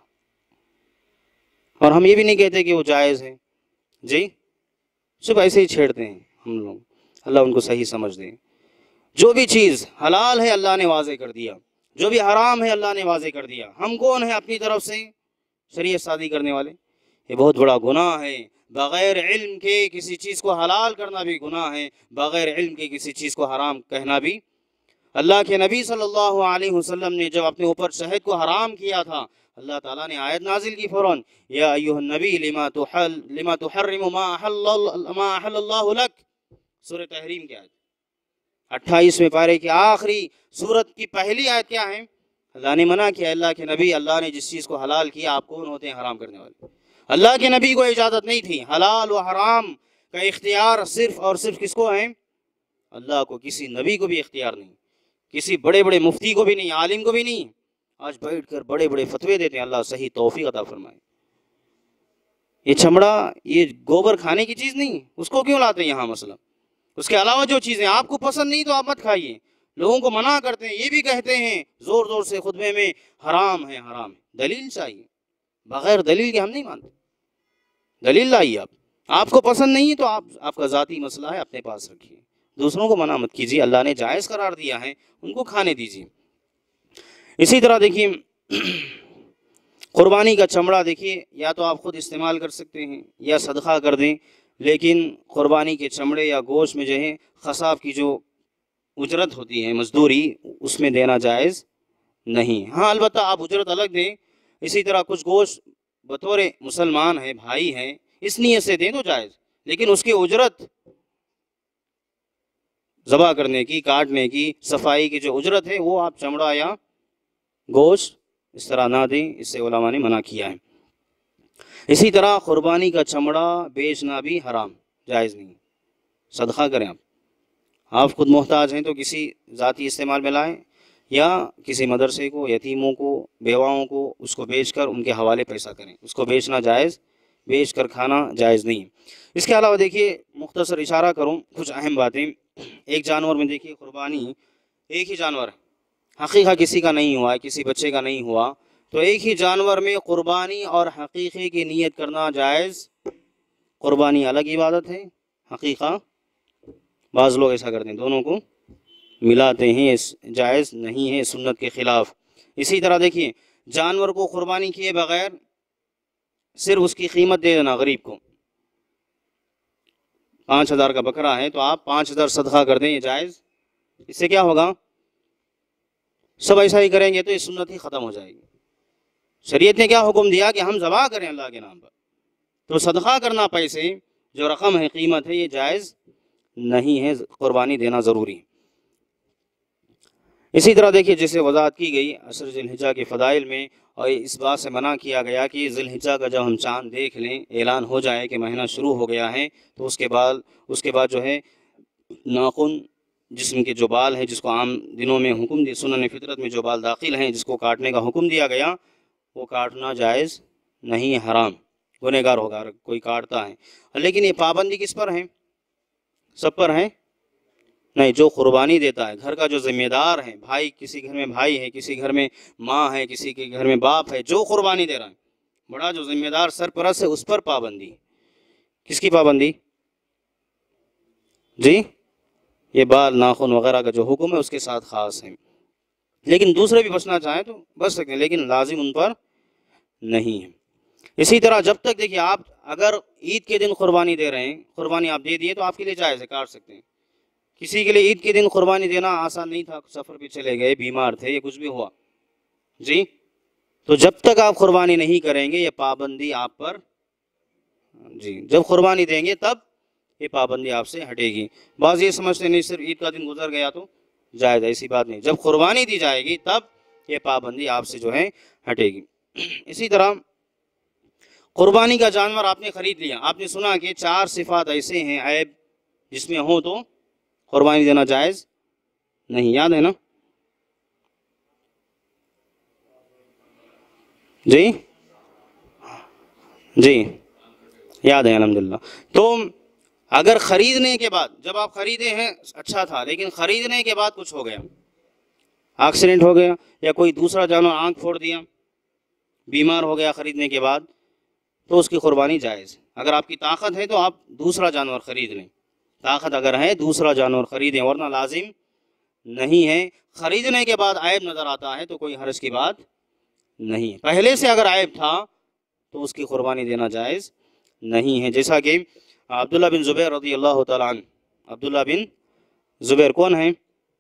اور ہم یہ بھی نہیں کہتے کہ وہ جائز ہے، جی صرف ایسے ہی چھیڑتے ہیں ہم لوگ، اللہ ان کو صحیح سمجھ دیں۔ جو بھی چیز حلال ہے اللہ نے واضح کر دیا، جو بھی حرام ہے اللہ نے واضح کر دیا۔ ہم کون ہیں اپنی طرف سے شریعت سازی کرنے والے؟ یہ بہت بڑا گناہ ہے، بغیر علم کے کسی چیز کو حلال کرنا بھی گناہ ہے، بغیر علم کے کسی چیز کو حرام کہنا بھی۔ اللہ کے نبی صلی اللہ علیہ وسلم نے جب اپنے اوپر شہد کو حرام کیا تھا، اللہ تعالیٰ نے آیت نازل کی فوراً، یا ایھا النبی لما تحل لما تحرم ما احل ما احل اللہ لک، سورہ تحریم کی آیت اٹھائیسویں پارے کی آخری سورت کی پہلی آیت کیا ہے؟ اللہ نے منع کیا، اللہ کے نبی، اللہ نے جس چیز کو حلال کیا آپ کون ہوتے ہیں حرام کرنے والے؟ اللہ کے نبی کو اجازت نہیں تھی۔ حلال و حرام کا اختیار صرف اور صرف کس کو ہے؟ اللہ کو، کسی نبی کو بھی اختیار نہیں، کسی بڑے بڑے مفتی کو بھی نہیں، عالم کو بھی نہیں۔ آج بیٹھ کر بڑے بڑے فتوے دیتے ہیں، اللہ صحیح توفیق عطا فرمائے۔ یہ چمڑا، یہ گوبر کھانے کی چیز نہیں، اس کو کیوں لاتے ہیں یہاں مسئلہ؟ اس کے علاوہ جو چیزیں آپ کو پسند نہیں تو آپ مت کھائیے۔ لوگوں کو منع کرتے ہیں، یہ بھی کہتے ہیں زور زور سے خطبے میں حرام ہے حرام ہے۔ دلیل چاہیے، بغیر دلیل کے ہم نہیں مانتے۔ دلیل لائیے، آپ آپ کو پسند نہیں ہے تو آپ آپ کا ذاتی مسئلہ ہے، اپنے پاس رکھیے، دوسروں کو منع مت کیجیے۔ اللہ نے جائز قرار دیا ہے، ان کو کھانے دیجیے۔ اسی طرح دیکھیے قربانی کا چمڑا، دیکھیے یا تو آپ خود استعمال کر سکتے ہیں یا صدقہ کر دیں، لیکن قربانی کے چمڑے یا گوشت میں جو ہے قصاب کی جو اجرت ہوتی ہے، مزدوری، اس میں دینا جائز نہیں۔ ہاں البتہ آپ اجرت الگ دیں۔ اسی طرح کچھ گوشت بطور مسلمان ہے، بھائی ہیں، اس نیت سے دیں تو جائز، لیکن اس کی اجرت، ذبح کرنے کی، کاٹنے کی، صفائی کی جو اجرت ہے، وہ آپ چمڑا یا گوشت اس طرح نہ دیں، اس سے علماء نے منع کیا ہے۔ اسی طرح قربانی کا چمڑا بیچنا بھی حرام، جائز نہیں، صدقہ کریں۔ آپ آپ خود محتاج ہیں تو کسی ذاتی استعمال میں لائیں، یا کسی مدرسے کو، یتیموں کو، بیواؤں کو اس کو بیچ کر ان کے حوالے پیسہ کریں، اس کو بیچنا جائز، بیچ کر کھانا جائز نہیں۔ اس کے علاوہ دیکھیے مختصر اشارہ کروں کچھ اہم باتیں۔ ایک جانور میں دیکھیے قربانی، ایک ہی جانور حقیقہ کسی کا نہیں ہوا ہے، کسی بچے کا نہیں ہوا، تو ایک ہی جانور میں قربانی اور حقیقے کی نیت کرنا جائز۔ قربانی الگ عبادت ہے، حقیقہ بعض لوگ ایسا کرتے ہیں، دونوں کو ملاتے ہیں، جائز نہیں ہے، سنت کے خلاف۔ اسی طرح دیکھیے جانور کو قربانی کیے بغیر صرف اس کی قیمت دے دینا غریب کو، پانچ ہزار کا بکرا ہے تو آپ پانچ ہزار صدقہ کر دیں، یہ جائز؟ اس سے کیا ہوگا؟ سب ایسا ہی کریں گے تو یہ سنت ہی ختم ہو جائے گی۔ شریعت نے کیا حکم دیا کہ ہم ذبح کریں اللہ کے نام پر، تو صدقہ کرنا پیسے جو رقم ہے، قیمت ہے، یہ جائز نہیں ہے، قربانی دینا ضروری ہے۔ اسی طرح دیکھیے جیسے وضاحت کی گئی عشر ذی الحجہ کے فضائل میں، اور اس بات سے منع کیا گیا کہ ذی الحجہ کا جب ہم چاند دیکھ لیں، اعلان ہو جائے کہ مہینہ شروع ہو گیا ہے، تو اس کے بعد اس کے بعد جو ہے ناخن، جسم کے جو بال ہیں، جس کو عام دنوں میں حکم دی، سنن فطرت میں جو بال داخل ہیں جس کو کاٹنے کا حکم دیا گیا، وہ کاٹنا جائز نہیں، حرام، گنہگار ہوگا اگر کوئی کاٹتا ہے۔ لیکن یہ پابندی کس پر ہے؟ سب پر ہے نہیں، جو قربانی دیتا ہے، گھر کا جو ذمہ دار ہے، بھائی، کسی گھر میں بھائی ہے، کسی گھر میں ماں ہے، کسی کے گھر میں باپ ہے، جو قربانی دے رہا ہے، بڑا جو ذمہ دار سرپرست ہے، اس پر پابندی۔ کس کی پابندی؟ جی، یہ بال، ناخن وغیرہ کا جو حکم ہے اس کے ساتھ خاص ہے، لیکن دوسرے بھی بچنا چاہیں تو بچ سکتے ہیں، لیکن لازم ان پر نہیں ہے۔ اسی طرح جب تک دیکھیے آپ اگر عید کے دن قربانی دے رہے ہیں، قربانی آپ دے دیے تو آپ کے لیے جائز ہے، کاٹ سکتے ہیں۔ کسی کے لیے عید کے دن قربانی دینا آسان نہیں تھا، سفر پہ چلے گئے، بیمار تھے، یا کچھ بھی ہوا، جی، تو جب تک آپ قربانی نہیں کریں گے یہ پابندی آپ پر، جی، جب قربانی دیں گے تب یہ پابندی آپ سے ہٹے گی۔ بعض یہ سمجھتے نہیں صرف عید کا دن گزر گیا تو جائز ہے، ایسی بات نہیں، جب قربانی دی جائے گی تب یہ پابندی آپ سے جو ہے ہٹے گی۔ اسی طرح قربانی کا جانور آپ نے خرید لیا، آپ نے سنا کہ چار صفات ایسے ہیں عیب جس میں ہوں تو قربانی دینا جائز نہیں، یاد ہے نا؟ جی جی یاد ہے الحمدللہ۔ تو اگر خریدنے کے بعد، جب آپ خریدے ہیں اچھا تھا، لیکن خریدنے کے بعد کچھ ہو گیا، ایکسیڈنٹ ہو گیا، یا کوئی دوسرا جانور آنکھ پھوڑ دیا، بیمار ہو گیا خریدنے کے بعد، تو اس کی قربانی جائز۔ اگر آپ کی طاقت ہے تو آپ دوسرا جانور خرید لیں، طاقت اگر ہے دوسرا جانور خریدیں، ورنہ لازم نہیں ہے۔ خریدنے کے بعد عیب نظر آتا ہے تو کوئی حرج کی بات نہیں، پہلے سے اگر عیب تھا تو اس کی قربانی دینا جائز نہیں ہے۔ جیسا کہ عبداللہ بن زبیر رضی اللہ تعالیٰ عنہ، عبداللہ بن زبیر کون ہیں؟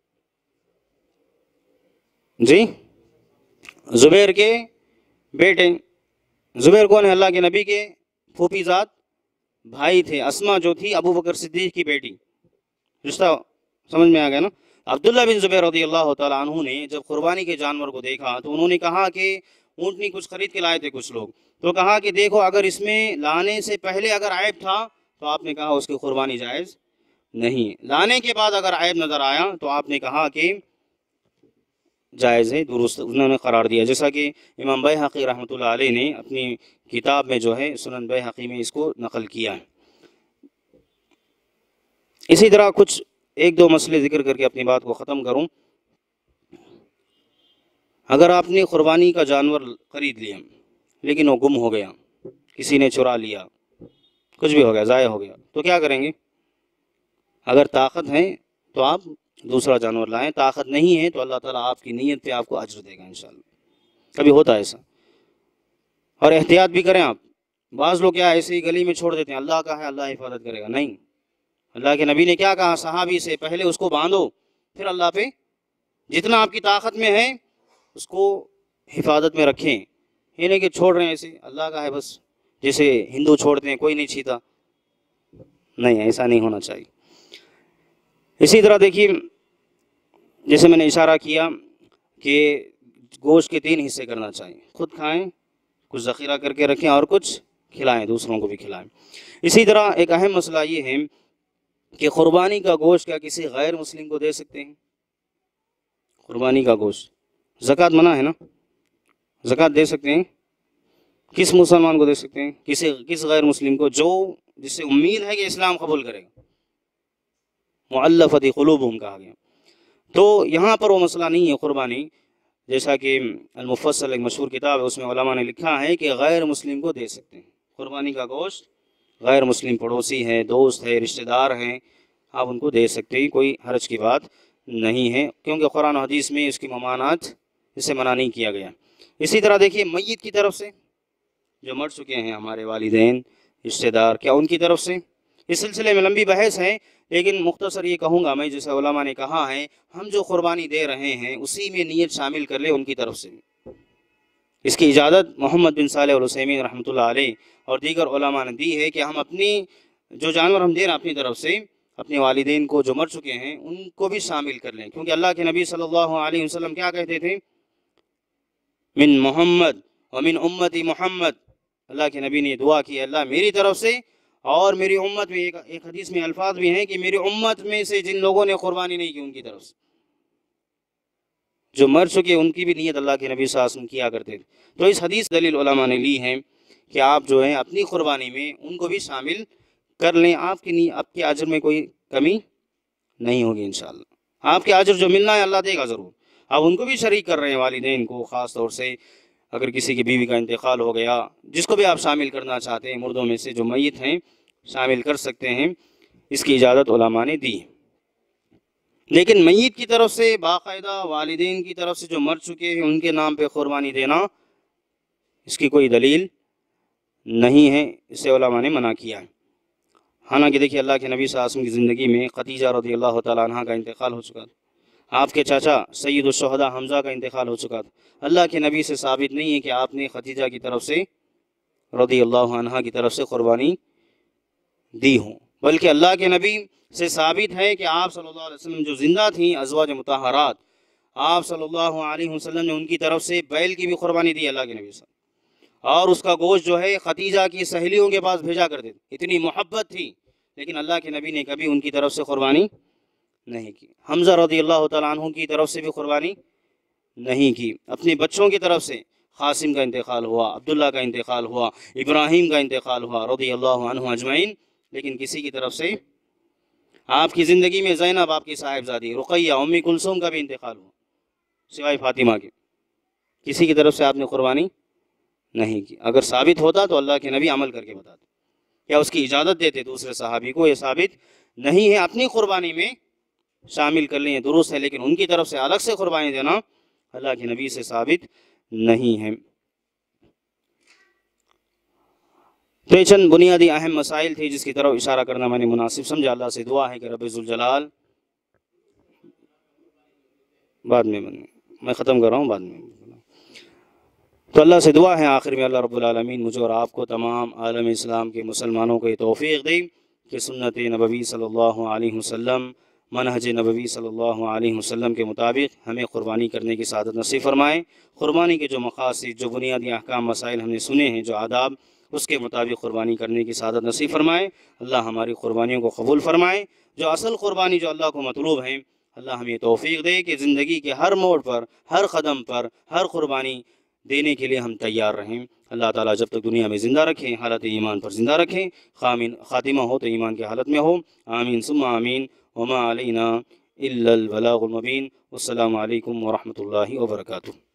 جی، زبیر کے بیٹے۔ زبیر کون ہے؟ اللہ کے نبی کے پھوپھی زاد بھائی تھے، اسما جو تھی ابو بکر صدیق کی بیٹی، رشتہ سمجھ میں آ گیا نا؟ عبداللہ بن زبیر رضی اللہ تعالیٰ عنہ نے جب قربانی کے جانور کو دیکھا تو انہوں نے کہا کہ اونٹنی کچھ خرید کے لائے تھے کچھ لوگ، تو کہا کہ دیکھو اگر اس میں لانے سے پہلے اگر عیب تھا تو آپ نے کہا اس کی قربانی جائز نہیں، لانے کے بعد اگر عیب نظر آیا تو آپ نے کہا کہ جائز ہے، درست انہوں نے قرار دیا، جیسا کہ امام بیہقی رحمۃ اللہ علیہ نے اپنی کتاب میں جو ہے سنن بیہقی میں اس کو نقل کیا ہے۔ اسی طرح کچھ ایک دو مسئلے ذکر کر کے اپنی بات کو ختم کروں۔ اگر آپ نے قربانی کا جانور خرید لیا لیکن وہ گم ہو گیا، کسی نے چرا لیا، کچھ بھی ہو گیا، ضائع ہو گیا، تو کیا کریں گے؟ اگر طاقت ہے تو آپ دوسرا جانور لائیں، طاقت نہیں ہے تو اللہ تعالیٰ آپ کی نیت پہ آپ کو اجر دے گا انشاءاللہ۔ کبھی ہوتا ہے ایسا، اور احتیاط بھی کریں آپ۔ بعض لوگ کیا ایسے ہی گلی میں چھوڑ دیتے ہیں، اللہ کا ہے اللہ حفاظت کرے گا، نہیں، اللہ کے نبی نے کیا کہا صحابی سے، پہلے اس کو باندھو پھر اللہ پہ جتنا آپ کی طاقت میں ہے اس کو حفاظت میں رکھیں، یہ نہیں کہ چھوڑ رہے ہیں ایسے اللہ کا ہے بس، جیسے ہندو چھوڑتے ہیں کوئی نہیں چھیتا، نہیں، ایسا نہیں ہونا چاہیے۔ اسی طرح دیکھیے جیسے میں نے اشارہ کیا کہ گوشت کے تین حصے کرنا چاہیے، خود کھائیں، کچھ ذخیرہ کر کے رکھیں اور کچھ کھلائیں، دوسروں کو بھی کھلائیں۔ اسی طرح ایک اہم مسئلہ یہ ہے کہ قربانی کا گوشت کیا کسی غیر مسلم کو دے سکتے ہیں؟ قربانی کا گوشت، زکوٰۃ منع ہے نا، زکوٰۃ دے سکتے ہیں؟ کس مسلمان کو دے سکتے ہیں؟ کسی کس غیر مسلم کو جو جس سے امید ہے کہ اسلام قبول کرے گا، مؤلفۃ قلوبہم کہا گیا۔ تو یہاں پر وہ مسئلہ نہیں ہے قربانی، جیسا کہ المفصل ایک مشہور کتاب ہے اس میں علماء نے لکھا ہے کہ غیر مسلم کو دے سکتے ہیں قربانی کا گوشت، غیر مسلم پڑوسی ہے، دوست ہے، رشتہ دار ہیں، آپ ان کو دے سکتے ہیں، کوئی حرج کی بات نہیں ہے، کیونکہ قرآن و حدیث میں اس کی ممانعت، اسے منع نہیں کیا گیا۔ اسی طرح دیکھیے میت کی طرف سے جو مر چکے ہیں ہمارے والدین، رشتہ دار، کیا ان کی طرف سے؟ اس سلسلے میں لمبی بحث ہے، لیکن مختصر یہ کہوں گا میں جیسے علماء نے کہا ہے، ہم جو قربانی دے رہے ہیں اسی میں نیت شامل کر لیں ان کی طرف سے۔ اس کی اجازت محمد بن صالح العثیمین رحمۃ اللہ علیہ اور دیگر علماء نے دی ہے کہ ہم اپنی جو جانور ہم دے رہے ہیں اپنی طرف سے اپنے والدین کو جو مر چکے ہیں ان کو بھی شامل کر لیں، کیونکہ اللہ کے نبی صلی اللہ علیہ وسلم کیا کہتے تھے؟ من محمد ومن امتی محمد، اللہ کے نبی نے دعا کی اللہ میری طرف سے اور میری امت میں، ایک ایک حدیث میں الفاظ بھی ہیں کہ میری امت میں سے جن لوگوں نے قربانی نہیں کی ان کی طرف سے، جو مر چکے ان کی بھی نیت اللہ کے نبی صلی اللہ علیہ وسلم کیا کرتے تھے۔ تو اس حدیث دلیل علماء نے لی ہے کہ آپ جو ہے اپنی قربانی میں ان کو بھی شامل کر لیں، آپ کی نہیں آپ کے اجر میں کوئی کمی نہیں ہوگی انشاءاللہ، آپ کے اجر جو ملنا ہے اللہ دے گا ضرور۔ آپ ان کو بھی شریک کر رہے ہیں، والدین کو خاص طور سے، اگر کسی کی بیوی کا انتقال ہو گیا، جس کو بھی آپ شامل کرنا چاہتے ہیں مردوں میں سے جو میت ہیں شامل کر سکتے ہیں، اس کی اجازت علماء نے دی۔ لیکن میت کی طرف سے باقاعدہ والدین کی طرف سے جو مر چکے ہیں ان کے نام پہ قربانی دینا، اس کی کوئی دلیل نہیں ہے، اسے علماء نے منع کیا ہے۔ حالانکہ دیکھیے اللہ کے نبی صلی اللہ علیہ وسلم کی زندگی میں خدیجہ رضی اللہ تعالیٰ عنہ کا انتقال ہو چکا تھا، آپ کے چاچا سید الشہداء حمزہ کا انتقال ہو چکا تھا۔ اللہ کے نبی سے ثابت نہیں ہے کہ آپ نے خدیجہ کی طرف سے رضی اللہ عنہ کی طرف سے قربانی دی ہوں، بلکہ اللہ کے نبی سے ثابت ہے کہ آپ صلی اللہ علیہ وسلم جو زندہ تھیں ازواج مطہرات، آپ صلی اللہ علیہ وسلم نے ان کی طرف سے بیل کی بھی قربانی دی اللہ کے نبی صلی اللہ علیہ وسلم، اور اس کا گوشت جو ہے خدیجہ کی سہیلیوں کے پاس بھیجا کرتے تھے، اتنی محبت تھی، لیکن اللہ کے نبی نے کبھی ان کی طرف سے قربانی نہیں کی۔ حمزہ رضی اللہ تعالیٰ عنہ کی طرف سے بھی قربانی نہیں کی۔ اپنے بچوں کی طرف سے قاسم کا انتقال ہوا، عبداللہ کا انتقال ہوا، ابراہیم کا انتقال ہوا رضی اللہ عنہ اجمعین، لیکن کسی کی طرف سے آپ کی زندگی میں زینب آپ کی صاحبزادی، رقیہ، ام کلثوم کا بھی انتقال ہوا سوائے فاطمہ کے، کسی کی طرف سے آپ نے قربانی نہیں کی۔ اگر ثابت ہوتا تو اللہ کے نبی عمل کر کے بتاتے یا اس کی اجازت دیتے دوسرے صحابی کو، یہ ثابت نہیں ہے۔ اپنی قربانی میں شامل کر لیں درست ہے، لیکن ان کی طرف سے الگ سے قربانی دینا اللہ کے نبی سے ثابت نہیں ہے۔ تو یہ چند بنیادی اہم مسائل تھی جس کی طرف اشارہ کرنا میں نے مناسب سمجھا۔ اللہ سے دعا ہے کہ رب ذوالجلال بعد میں میں ختم کر رہا ہوں بعد میں تو اللہ سے دعا ہے آخر میں اللہ رب العالمین مجھے اور آپ کو تمام عالم اسلام کے مسلمانوں کو یہ توفیق دے کہ سنت نبوی صلی اللہ علیہ وسلم منہج نبوی صلی اللہ علیہ وسلم کے مطابق ہمیں قربانی کرنے کی سعادت نصیب فرمائے۔ قربانی کے جو مقاصد، جو بنیادی احکام مسائل ہم نے سنے ہیں، جو آداب، اس کے مطابق قربانی کرنے کی سعادت نصیب فرمائے۔ اللہ ہماری قربانیوں کو قبول فرمائے۔ جو اصل قربانی جو اللہ کو مطلوب ہیں، اللہ ہمیں توفیق دے کہ زندگی کے ہر موڑ پر، ہر قدم پر، ہر قربانی دینے کے لیے ہم تیار رہیں۔ اللہ تعالیٰ جب تک دنیا میں زندہ رکھیں، حالت ایمان پر زندہ رکھیں، خاتمہ ہو تو ایمان کی حالت میں ہو۔ آمین ثم آمین۔ وما علینا الا البلاغ المبین۔ والسلام علیکم ورحمۃ اللہ وبرکاتہ۔